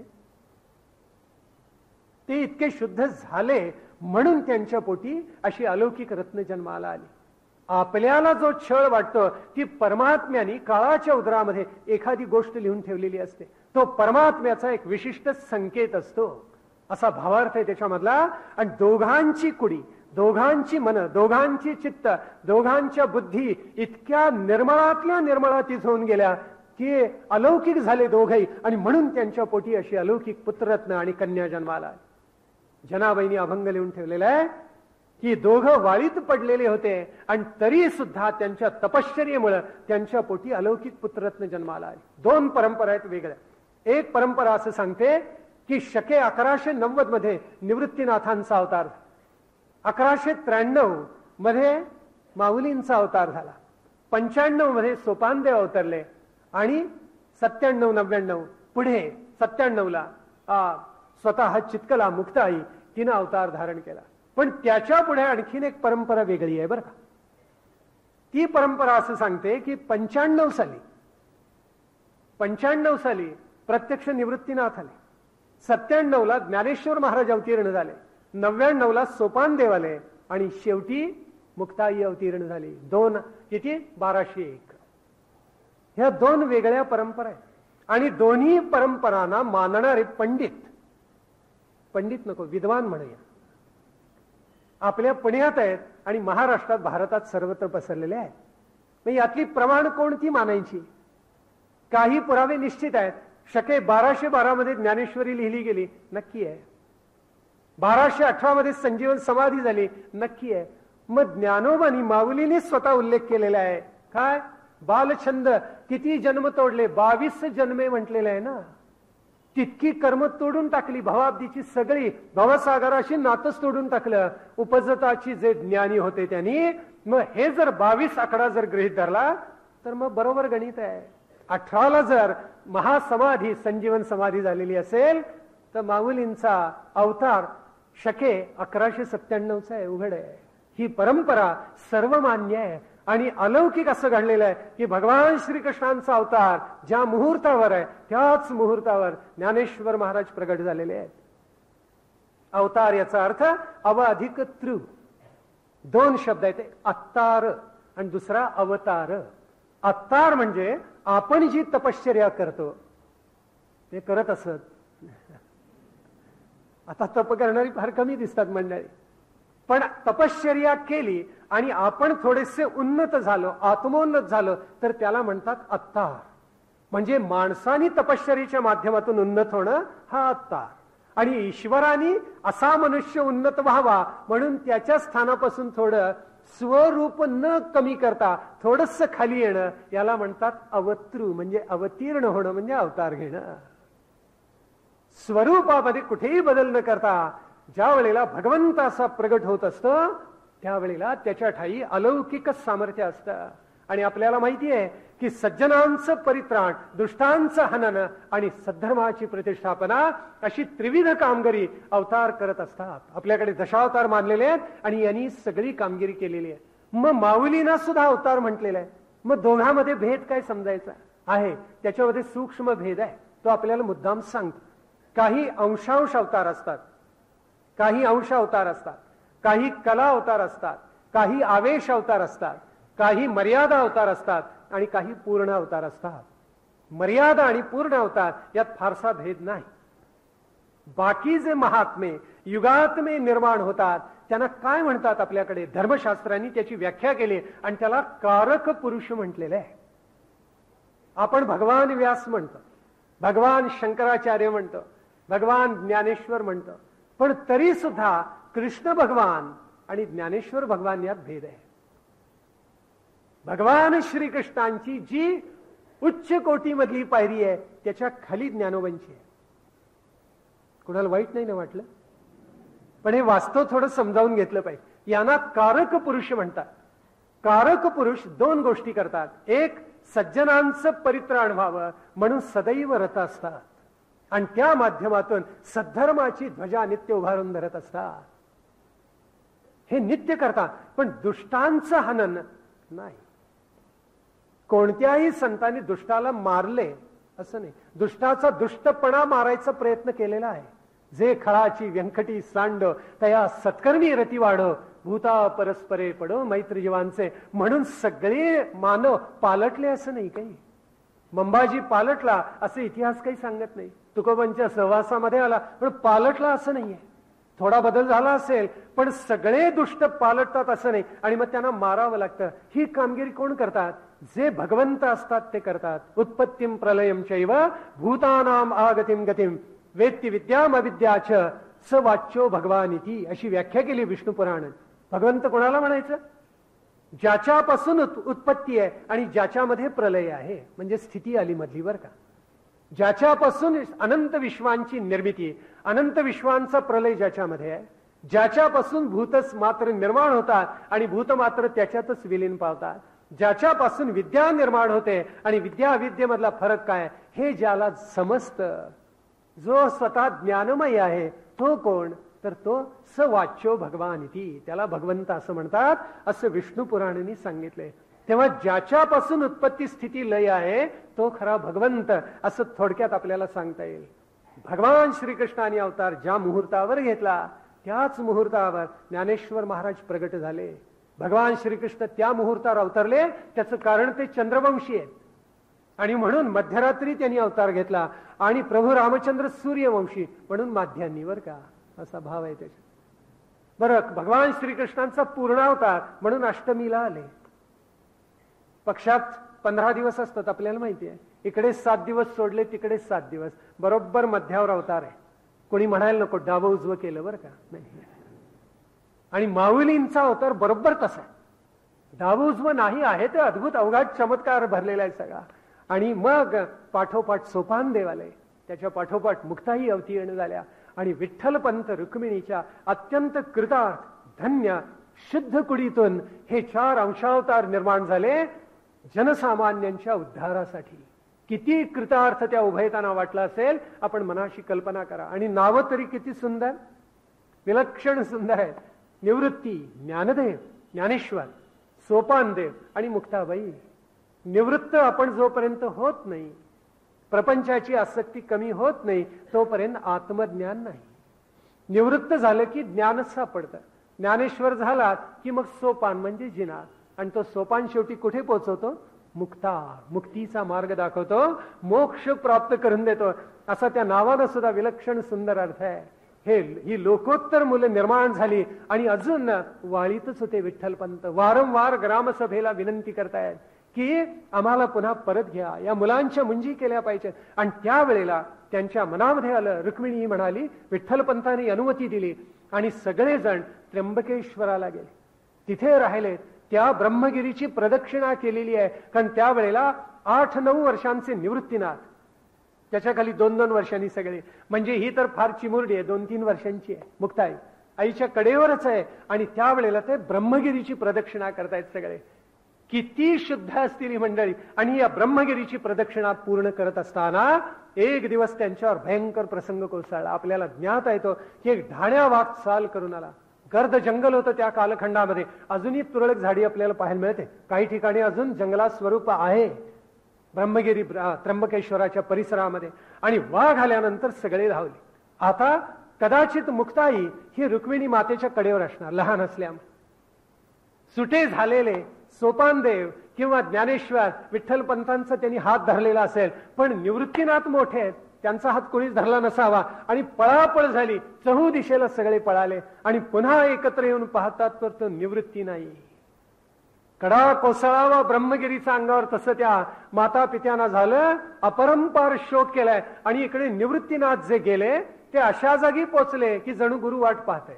ते इतके शुद्ध झाले म्हणून त्यांच्या पोटी अशी अलौकिक रत्न जन्माला आली. आपल्याला जो छळ वाटतो ती परमात्म्याने काळाच्या उदरामध्ये एखादी गोष्ट लिहून ठेवलेली असते. तो परमात्म्याचा एक विशिष्ट संकेत असतो, असा भावार्थ आहे त्याच्यामधला. आणि दोघांची कुडी, दोघांची मन, दोघांची चित्त, दोघांच्या बुद्धी इतक्या निर्मळातल्या निर्मळातीच होऊन गेल्या की अलौकिक झाले दोघही. आणि म्हणून त्यांच्या पोटी अशी अलौकिक पुत्ररत्न आणि कन्या जन्माला. जनाबाईंनी अभंग लिहून ठेवलेला आहे की दोघं वाळीत पडलेले होते आणि तरी सुद्धा त्यांच्या तपश्चर्येमुळे त्यांच्या पोटी अलौकिक पुत्ररत्न जन्माला आले. दोन परंपरा आहेत वेगळ्या. एक परंपरा असं सांगते की शके अकराशे नव्वद मध्ये निवृत्तीनाथांचा अवतार, अकराशे त्र्याण्णव मध्ये माऊलींचा अवतार झाला, पंच्याण्णव मध्ये सोपानदेव अवतरले आणि सत्त्याण्णव नव्याण्णव पुढे सत्त्याण्णव ला स्वतः चित्कला मुक्ताई तिनं अवतार धारण केला. पण त्याच्या पुढे आणखीन एक परंपरा वेगळी आहे बरं का. ती परंपरा असं सांगते की पंच्याण्णव साली पंच्याण्णव साली प्रत्यक्ष निवृत्तीनाथ आले, सत्त्याण्णव ला ज्ञानेश्वर महाराज अवतीर्ण झाले, नव्याण्णव ला सोपानदेव आले आणि शेवटी मुक्ताई अवतीर्ण झाली. दोन किती बाराशे एक. ह्या दोन वेगळ्या परंपरा आहेत. आणि दोन्ही परंपरांना मानणारे पंडित, पंडित नको विद्वान म्हणूया, आपल्या पुण्यात आहेत आणि महाराष्ट्रात भारतात सर्वत्र पसरलेले आहेत. मग यातली प्रमाण कोणती मानायची. काही पुरावे निश्चित आहेत. शके बाराशे बारा मध्ये ज्ञानेश्वरी लिहिली गेली, नक्की आहे. बाराशे अठरा मध्ये संजीवन समाधी झाली, नक्की आहे. मग ज्ञानोबानी माऊलीने स्वतः उल्लेख केलेला आहे काय बालछंद, किती जन्म तोडले, बावीस जन्मे म्हटलेलं आहे ना. तितकी कर्म तोडून टाकली, भवाब्दीची सगळी, भवसागराशी नातच तोडून टाकलं. उपजताची जे ज्ञानी होते त्यांनी. मग हे जर बावीस आकडा जर गृहीत धरला तर मग बरोबर गणित आहे. अठराला जर महासमाधी संजीवन समाधी झालेली असेल तर माऊलींचा अवतार शके अकराशे सत्त्याण्णवचा आहे. उघड आहे. ही परंपरा सर्वमान्य आहे आणि अलौकिक असं घडलेलं आहे की भगवान श्रीकृष्णांचा अवतार ज्या मुहूर्तावर आहे त्याच मुहूर्तावर ज्ञानेश्वर महाराज प्रगट झालेले आहेत. अवतार याचा अर्थ अव अधिक तृ, दोन शब्द आहेत. अत्तार आणि दुसरा अवतार. अत्तार म्हणजे आपण जी तपश्चर्या करतो ते करत असत. आता तप करणारी फार कमी दिसतात मंडळी, पण तपश्चर्या केली आणि आपण थोडेसे उन्नत झालो, आत्मोन्नत झालो तर त्याला म्हणतात अत्तार. म्हणजे माणसाने तपश्चर्याच्या माध्यमातून उन्नत होणं हा अत्तार. आणि ईश्वराने असा मनुष्य उन्नत व्हावा म्हणून त्याच्या स्थानापासून थोडं स्वरूप न कमी करता थोडस खाली येणं याला म्हणतात अवतृ. म्हणजे अवतीर्ण होणं म्हणजे अवतार घेणं. स्वरूपामध्ये कुठेही बदल न करता ज्या वेळेला भगवंत असा प्रगट होत असतो त्यावेळेला त्याच्या ठाई अलौकिक सामर्थ्य असतं. आणि आपल्याला माहिती आहे की सज्जनांचं परित्राण, दुष्टांचं हनन आणि सद्धर्माची प्रतिष्ठापना अशी त्रिविध कामगिरी अवतार करत असतात. आपल्याकडे दशावतार मानलेले आहेत आणि यांनी सगळी कामगिरी केलेली आहे. मग माऊलींना सुद्धा अवतार म्हटलेला आहे. मग दोघांमध्ये भेद काय समजायचा आहे? त्याच्यामध्ये सूक्ष्म भेद आहे, तो आपल्याला मुद्दाम सांगतो. काही अंशांश अवतार असतात, काही अंश अवतार असतात, काही कला अवतार असतात, काही आवेश अवतार असतात, काही मर्यादा अवतार असतात आणि काही पूर्ण अवतार असतात. मर्यादा आणि पूर्ण अवतार यात फारसा भेद नाही. बाकी जे महात्मे युगात्मे निर्माण होतात त्यांना काय म्हणतात? आपल्याकडे धर्मशास्त्रांनी त्याची व्याख्या केली आणि त्याला कारक पुरुष म्हटलेले आहे. आपण भगवान व्यास म्हणतो, भगवान शंकराचार्य म्हणतो, भगवान ज्ञानेश्वर म्हणतो, पण तरी सुद्धा कृष्ण भगवान आणि ज्ञानेश्वर भगवान यात भेद आहे. भगवान श्रीकृष्णांची जी उच्च कोटीमधली पायरी आहे त्याच्या खाली ज्ञानोबांची आहे. कुणाला वाईट नाही ना वाटलं? पण हे वास्तव थोडं समजावून घेतलं पाहिजे. यांना कारक पुरुष म्हणतात. कारक पुरुष दोन गोष्टी करतात. एक, सज्जनांचं परित्राण व्हावं म्हणून सदैव रत असतात आणि त्या माध्यमातून सद्धर्माची ध्वजा नित्य उभारून धरत असतात. हे नित्य करतात, पण दुष्टांचं हनन नाही. कोणत्याही संतांनी दुष्टाला मारले असं नाही. दुष्टाचा दुष्टपणा मारायचा प्रयत्न केलेला आहे. जे खळाची व्यंकटी सांड तया सत्कर्मी रती वाढो, भूता परस्परे पडो मैत्री जीवांचे. म्हणून सगळे मानव पालटले असं नाही. काही मंबाजी पालटला असे इतिहास काही सांगत नाही. तुकोबांच्या सहवासामध्ये आला पण पालटला असं नाहीये. थोडा बदल झाला असेल पण सगळे दुष्ट पालटतात असं नाही आणि मग त्यांना मारावं लागतं. ही कामगिरी कोण करतात? जे भगवंत असतात ते करतात. उत्पत्तीम प्रलयम चैव भूतानाम आगतिम गतिम वेत्ती विद्याम अविद्याच स वाच्यो भगवानिती, अशी व्याख्या केली विष्णू पुराणात. भगवंत कोणाला म्हणायचं? ज्याच्यापासून उत्पत्ती आहे आणि ज्याच्यामध्ये प्रलय आहे, म्हणजे स्थिती आली मधली बर का. ज्याच्यापासून अनंत विश्वांची निर्मिती, अनंत विश्वांचा प्रलय ज्याच्यामध्ये आहे, ज्याच्यापासून भूतच मात्र निर्माण होतात आणि भूत मात्र त्याच्यातच विलीन पावतात, ज्याच्यापासून विद्या निर्माण होते आणि विद्या अविद्येमधला फरक काय हे ज्याला समजतं, जो स्वतः ज्ञानमय आहे, तो कोण? तर तो सवाच्यो भगवानिती, त्याला भगवंत असं म्हणतात, असं विष्णू पुराणांनी सांगितलंय. तेव्हा ज्याच्यापासून उत्पत्ती स्थिती लय आहे तो खरा भगवंत, असं थोडक्यात आपल्याला सांगता येईल. भगवान श्रीकृष्णाने अवतार ज्या मुहूर्तावर घेतला त्याच मुहूर्तावर ज्ञानेश्वर महाराज प्रगट झाले. भगवान श्रीकृष्ण त्या मुहूर्तावर अवतरले, त्याचं कारण ते चंद्रवंशी आहेत आणि म्हणून मध्यरात्री त्यांनी अवतार घेतला. आणि प्रभू रामचंद्र सूर्यवंशी म्हणून माध्यान्नीवर का, असा भाव आहे त्याच्यात. बरं, भगवान श्रीकृष्णांचा पूर्ण अवतार म्हणून अष्टमीला आले. पक्षात पंधरा दिवस असतात आपल्याला माहिती आहे. इकडे सात दिवस सोडले, तिकडे सात दिवस, बरोबर मध्यावर अवतार आहे. कोणी म्हणायला नको डावं उजवं केलं बरं का, नाही. आणि माऊलींचा अवतार बरोबर तसा आहे. डावूज व नाही आहे ते अद्भुत अवघात चमत्कार भरलेला आहे सगळा. आणि मग पाठोपाठ सोपान देवालय, त्याच्या पाठोपाठ मुक्ताई अवतीर्ण झाल्या आणि विठ्ठलपंत रुक्मिणीच्या अत्यंत कृतार्थ धन्य शुद्ध कुडीतून हे चार अंशावतार निर्माण झाले जनसामान्यांच्या उद्धारासाठी. किती कृतार्थ त्या उभयताना वाटला असेल आपण मनाशी कल्पना करा. आणि नावं तरी किती सुंदर, विलक्षण सुंदर आहेत. निवृत्ती, ज्ञानदेव, ज्ञानेश्वर, सोपानदेव आणि मुक्ताबाई. निवृत्त आपण जोपर्यंत होत नाही, प्रपंचाची आसक्ती कमी होत नाही, तोपर्यंत आत्मज्ञान नाही. निवृत्त झालं की ज्ञानच सापडतं. ज्ञानेश्वर झाला की मग सोपान म्हणजे जिना, आणि तो सोपान शेवटी कुठे पोहोचवतो? मुक्ता, मुक्तीचा मार्ग दाखवतो, मोक्ष प्राप्त करून देतो. असा त्या नावानं सुद्धा विलक्षण सुंदर अर्थ आहे. हे ही लोकोत्तर मुलं निर्माण झाली आणि अजून वाळीतच होते विठ्ठलपंत. वारंवार ग्रामसभेला विनंती करतायत की आम्हाला पुन्हा परत घ्या, या मुलांच्या मुंजी केल्या पाहिजेत. आणि त्यावेळेला त्यांच्या मनामध्ये आलं, रुक्मिणी म्हणाली, विठ्ठलपंतांनी अनुमती दिली आणि सगळेजण त्र्यंबकेश्वराला गेले. तिथे राहिले. त्या ब्रह्मगिरीची प्रदक्षिणा केलेली आहे. कारण त्यावेळेला आठ नऊ वर्षांचे निवृत्तीनाथ, त्याच्या खाली दोन दोन वर्षांनी सगळे, म्हणजे ही तर फार चिमुरडी आहे, दोन तीन वर्षांची आहे मुक्ताई, आईच्या कडेवरच आहे. आणि त्यावेळेला ते ब्रह्मगिरीची प्रदक्षिणा करतायत सगळे. किती शुद्ध असतील ही मंडळी. आणि या ब्रह्मगिरीची प्रदक्षिणा पूर्ण करत असताना एक दिवस त्यांच्यावर भयंकर प्रसंग कोसळला. आपल्याला ज्ञात आहे तो की एक ढाण्या वाघ चाल करून आला. गर्द जंगल होतं त्या कालखंडामध्ये. अजूनही तुरळक झाडी आपल्याला पाहायला मिळते. काही ठिकाणी अजून जंगलात स्वरूप आहे ब्रह्मगिरी त्र्यंबकेश्वराच्या परिसरामध्ये. आणि वाघ आल्यानंतर सगळे धावले. आता कदाचित मुक्ताई ही रुक्मिणी मातेच्या कडेवर असणार लहान असल्यामुळे. सुटे झालेले सोपानदेव किंवा ज्ञानेश्वर विठ्ठलपंतांचा त्यांनी हात धरलेला असेल, पण निवृत्तीनाथ मोठे आहेत, त्यांचा हात कोणीच धरला नसावा. आणि पळापळ झाली, चहू दिशेला सगळे पळाले. आणि पुन्हा एकत्र येऊन पाहतात तर तो निवृत्ती नाही. कडा कोसळावा ब्रह्मगिरीचा अंगावर, तसं त्या माता पित्यांना झालं. अपरंपार शोक केलाय. आणि इकडे निवृत्तीनाथ जे गेले ते अशा जागी पोचले की जणू गुरु वाट पाहते.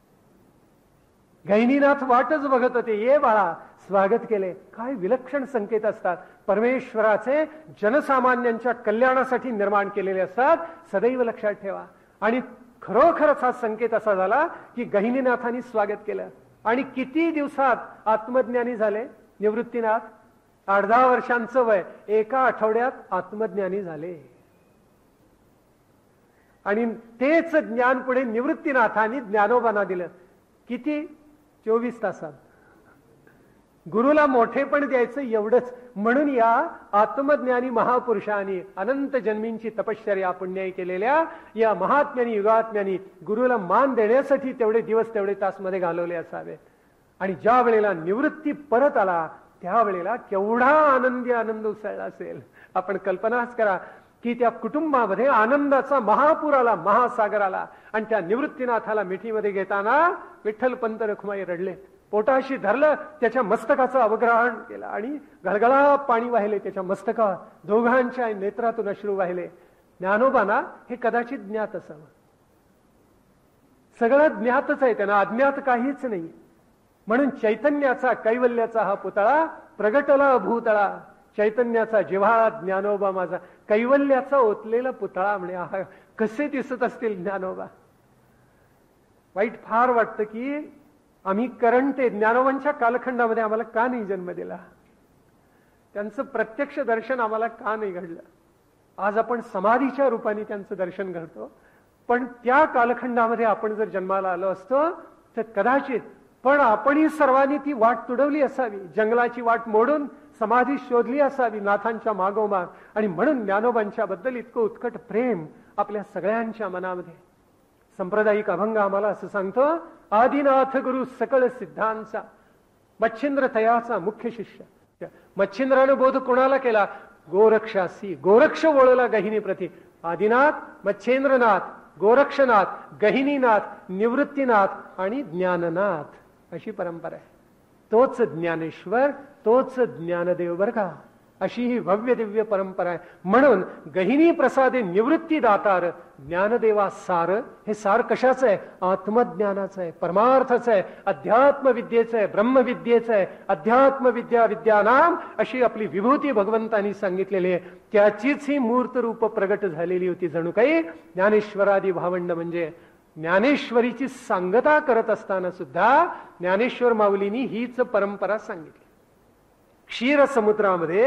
गहिनीनाथ वाटच बघत होते, ये बाळा, स्वागत केले. काय विलक्षण संकेत असतात परमेश्वराचे, जनसामान्यांच्या कल्याणासाठी निर्माण केलेले असतात. सदैव लक्षात ठेवा. आणि खरोखरच हा संकेत असा झाला की गहिनीनाथांनी स्वागत केलं. आणि किती दिवसात आत्मज्ञानी झाले निवृत्तीनाथ? आठ दहा वर्षांचं वय, एका आठवड्यात आत्मज्ञानी झाले. आणि तेच ज्ञान पुढे निवृत्तीनाथांनी ज्ञानोबांना दिलं. किती? चोवीस तासात. गुरुला मोठेपण द्यायचं एवढंच. म्हणून या आत्मज्ञानी महापुरुषांनी अनंत जन्मींची तपश्चर्या पुण्याई केलेल्या या महात्म्यानी युगात्म्यानी गुरुला मान देण्यासाठी तेवढे दिवस तेवढे तास मध्ये घालवले असावेत. आणि ज्या वेळेला निवृत्ती परत आला त्यावेळेला केवढा आनंदी आनंद उसळला असेल. आपण कल्पनाच करा की त्या कुटुंबामध्ये आनंदाचा महापूर आला, महासागर आला. आणि त्या निवृत्तीनाथाला मिठीमध्ये घेताना विठ्ठलपंत रखुमाई रडले. पोटाशी धरलं, त्याच्या मस्तकाचं अवग्रहण केलं आणि गळगळा पाणी वाहिले त्याच्या मस्तकावर. दोघांच्या नेत्रातून अश्रू वाहिले. ज्ञानोबांना हे कदाचित ज्ञात असावं. सगळं ज्ञातच आहे त्यांना, अज्ञात काहीच नाही. म्हणून चैतन्याचा कैवल्याचा हा पुतळा प्रगटला भूतळा. चैतन्याचा जिव्हाळा ज्ञानोबा माझा, कैवल्याचा ओतलेला पुतळा म्हणे. आहा, कसे दिसत असतील ज्ञानोबा. वाईट फार वाटतं की आम्ही करंटे ज्ञानोबांच्या कालखंडामध्ये आम्हाला का नाही जन्म दिला, त्यांचं प्रत्यक्ष दर्शन आम्हाला का नाही घडलं. आज आपण समाधीच्या रूपाने त्यांचं दर्शन घडतो, पण त्या कालखंडामध्ये आपण जर जन्माला आलो असतो तर कदाचित. पण आपणही सर्वांनी ती वाट तुडवली असावी, जंगलाची वाट मोडून समाधी शोधली असावी नाथांच्या मागोमाग. आणि म्हणून ज्ञानोबांच्या बद्दल इतकं उत्कट प्रेम आपल्या सगळ्यांच्या मनामध्ये. सांप्रदायिक अभंग आम्हाला असं सांगतो, आदिनाथ गुरु सकळ सिद्धांचा, मच्छिंद्र तयाचा मुख्य शिष्य. मच्छिंद्रानं बोध कोणाला केला? गोरक्षासी. गोरक्ष वळला गहिनी प्रती. आदिनाथ, मच्छेंद्रनाथ, गोरक्षनाथ, गहिनीनाथ, निवृत्तीनाथ आणि ज्ञाननाथ अशी परंपरा आहे. तोच ज्ञानेश्वर, तोच ज्ञानदेव बर का. अशी ही भव्य दिव्य परंपरा आहे. म्हणून गहिनी प्रसादे निवृत्ती दातार ज्ञानदेवा सार. हे सार कशाचं आहे? आत्मज्ञानाचं आहे, परमार्थाचं आहे, अध्यात्म विद्येचं आहे, ब्रह्मविद्येचं आहे. अध्यात्म विद्या विद्यानाम अशी आपली विभूती भगवंतांनी सांगितलेली आहे. त्याचीच ही मूर्त रूप प्रगट झालेली होती. जणू काही ज्ञानेश्वरादी भावंड म्हणजे ज्ञानेश्वरीची सांगता करत असताना सुद्धा ज्ञानेश्वर माऊलींनी हीच परंपरा सांगितली. क्षीर समुद्रामध्ये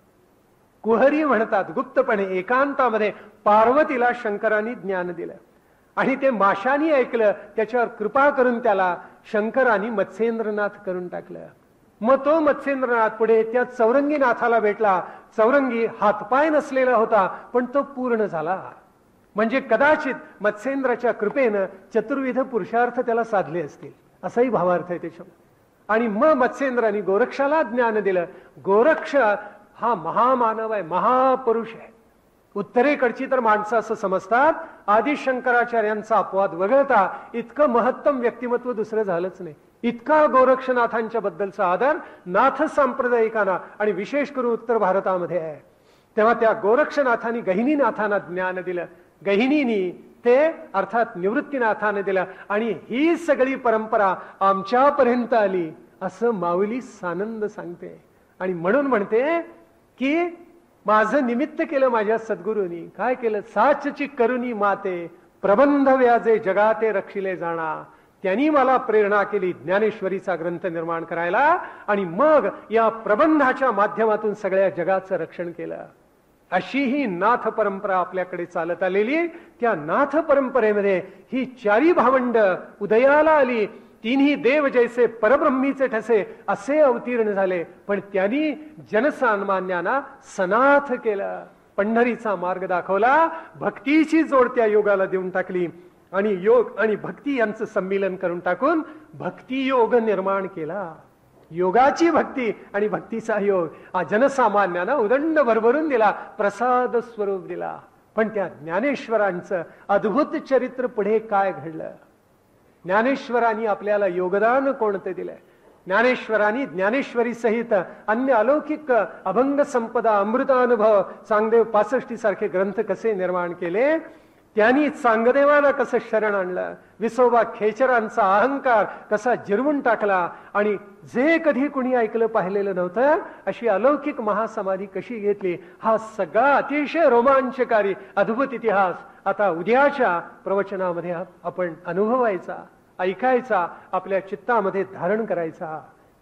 कुहरी म्हणतात गुप्तपणे एकांतामध्ये पार्वतीला शंकरांनी ज्ञान दिलं आणि ते माशानी ऐकलं. त्याच्यावर कृपा करून त्याला शंकरांनी मत्स्येंद्रनाथ करून टाकलं. मग तो मत्स्येंद्रनाथ पुढे त्या चौरंगीनाथाला भेटला. चौरंगी हातपाय नसलेला होता पण तो पूर्ण झाला. म्हणजे कदाचित मत्स्येंद्राच्या कृपेनं चतुर्विध पुरुषार्थ त्याला साधले असतील असाही भावार्थ आहे त्याच्यामध्ये. आणि मग मत्स्येंद्रांनी गोरक्षाला ज्ञान दिलं. गोरक्ष हा महामानव आहे, महापुरुष आहे. उत्तरेकडची तर माणसं असं समजतात आदि शंकराचार्यांचा अपवाद वगळता इतकं महत्तम व्यक्तिमत्व दुसरं झालंच नाही. इतका गोरक्षनाथांच्या बद्दलचा आदर नाथ सांप्रदायिकांना आणि विशेष करून उत्तर भारतामध्ये आहे. तेव्हा त्या गोरक्षनाथांनी गहिनीनाथांना ज्ञान दिलं. गहिनीनी ते अर्थात निवृत्तीनाथाने दिलं आणि ही सगळी परंपरा आमच्यापर्यंत आली असं माऊली सानंद सांगते. आणि म्हणून म्हणते की माझं निमित्त केलं माझ्या सद्गुरूंनी. काय केलं? साचची करुणी माते प्रबंध व्याजे जगाते रक्षिले जाणा. त्यांनी मला प्रेरणा केली ज्ञानेश्वरीचा ग्रंथ निर्माण करायला आणि मग या प्रबंधाच्या माध्यमातून सगळ्या जगाचं रक्षण केलं. अशी ही नाथ परंपरा आपल्याकडे चालत आलेली. त्या नाथ परंपरेमध्ये ही चारी भावंड उदयाला आली. तिन्ही देव जैसे परब्रह्मीचे ठसे असे अवतीर्ण झाले. पण त्यांनी जनसामान्यांना सनाथ केलं, पंढरीचा मार्ग दाखवला, भक्तीची जोड त्या योगाला देऊन टाकली आणि योग आणि भक्ती यांचं संमिलन करून टाकून भक्ती योग निर्माण केला. योगाची भक्ती आणि भक्तीचा योग हा जनसामान्यांना उदंड भरभरून दिला, प्रसाद स्वरूप दिला. पण त्या ज्ञानेश्वरांचं अद्भुत चरित्र पुढे काय घडलं? ज्ञानेश्वरांनी आपल्याला योगदान कोणते दिलंय? ज्ञानेश्वरांनी ज्ञानेश्वरी सहित अन्य अलौकिक अभंग संपदा अमृतानुभव चांगदेव पासष्टी सारखे ग्रंथ कसे निर्माण केले? त्यांनी चांगदेवाला कसं शरण आणलं? विसोबा खेचरांचा अहंकार कसा जिरवून टाकला आणि जे कधी कुणी ऐकलं पाहिलेलं नव्हतं अशी अलौकिक महासमाधी कशी घेतली? हा सगळा अतिशय रोमांचकारी अद्भुत इतिहास आता उद्याच्या प्रवचनामध्ये आपण अनुभवायचा, ऐकायचा, आपल्या चित्तामध्ये धारण करायचा.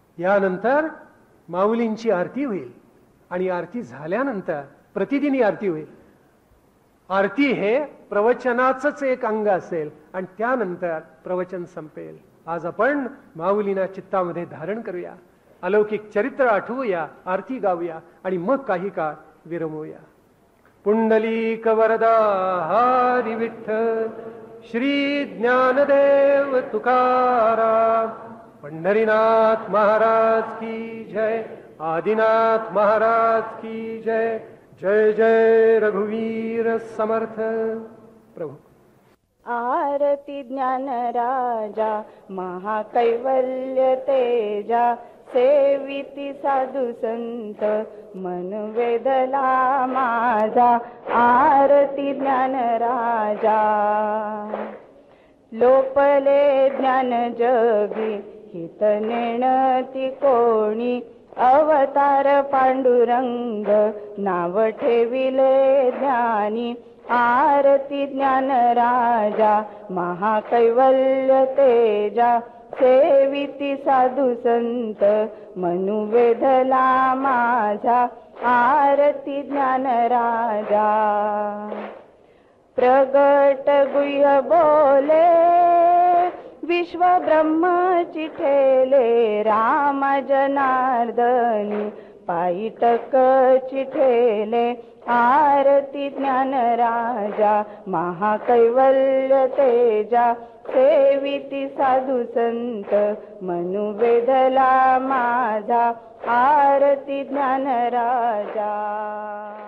यानंतर माऊलींची आरती होईल आणि आरती झाल्यानंतर प्रतिदिनी आरती होईल. आरती हे प्रवचनाचंच एक अंग असेल आणि त्यानंतर प्रवचन संपेल. आज आपण माऊलींना चित्तामध्ये धारण करूया, अलौकिक चरित्र आठवूया, आरती गाऊया आणि मग काही काळ विरमूया. पुंडलिक वरदा हरी विठ्ठल श्री ज्ञानदेव तुकाराम. पंढरीनाथ महाराज की जय. आदिनाथ महाराज की जय. जय जय रघुवीर समर्थ प्रभु. आरती ज्ञान राजा महाकैवल्य तेजा सेविती साधू संत मन वेदला माझा. आरती ज्ञान राजा लोपले ज्ञान जगी हित नेणती कोणी. अवतार पांडुरंग नाव ठेविले ज्ञानी. आरती ज्ञान राजा महाकैवल्य तेजा सेविती साधू संत मनु वेधला माझा. आरती ज्ञान राजा प्रगट गुह्य बोले विश्व ब्रह्म चिठेले. राम जनार्दनी पायटक चिठेले. आरती ज्ञान राजा महाकैवल्य तेजा सेविती साधू संत मनु वेधला माझा. आरती ज्ञान राजा.